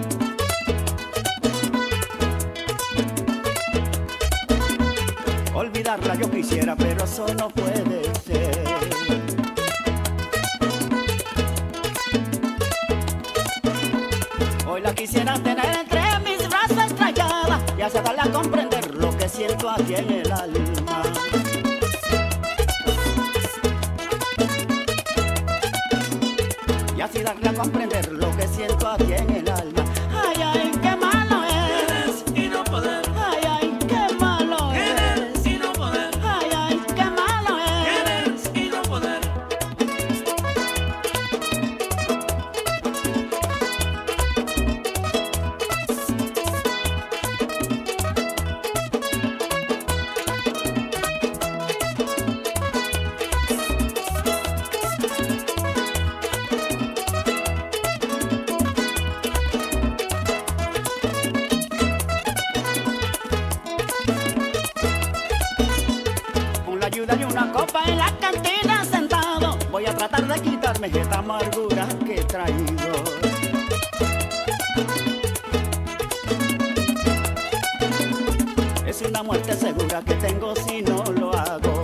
Olvidarla yo quisiera, pero eso no puede ser. Hoy la quisiera tener entre mis brazos estrellada y así darle a comprender lo que siento aquí en el alma. Y así darle a comprender lo que siento aquí en el alma. Ay, ay, qué malo es y no poder, ay, ay, qué malo es y no poder, ay, ay, qué malo es y no poder. Con la ayuda de una copa en la cantina sentado, voy a tratar de quitarme esta amargura que he traído. Es una muerte segura que tengo si no lo hago.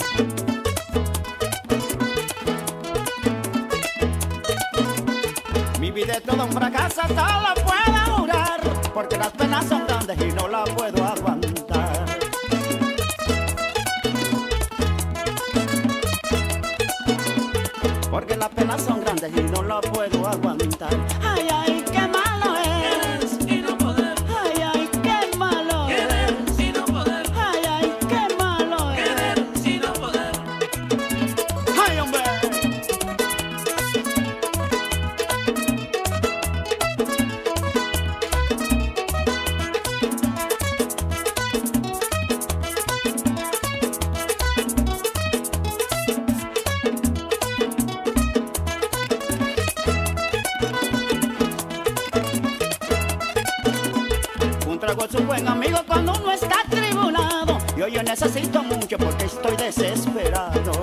Mi vida es todo un fracaso, todo lo puedo jurar, porque las penas son grandes y no las puedo aguantar. Porque las penas son grandes y no las puedo aguantar. Ay, ay, qué malo es Y no poder, ay, ay, qué malo es y no poder, ay, ay, qué malo es y no poder. ay, hombre. Un trago es un buen amigo cuando uno está atribulado, y hoy yo necesito mucho porque estoy desesperado.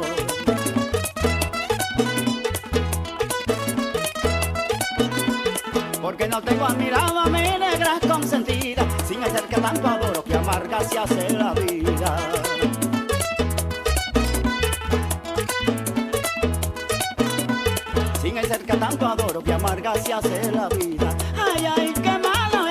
Porque no tengo admirado a mi negra consentida, sin hacer que tanto adoro que amarga se hace la vida. Sin el ser que tanto adoro, que amarga se hace la vida. Ay, ay, qué malo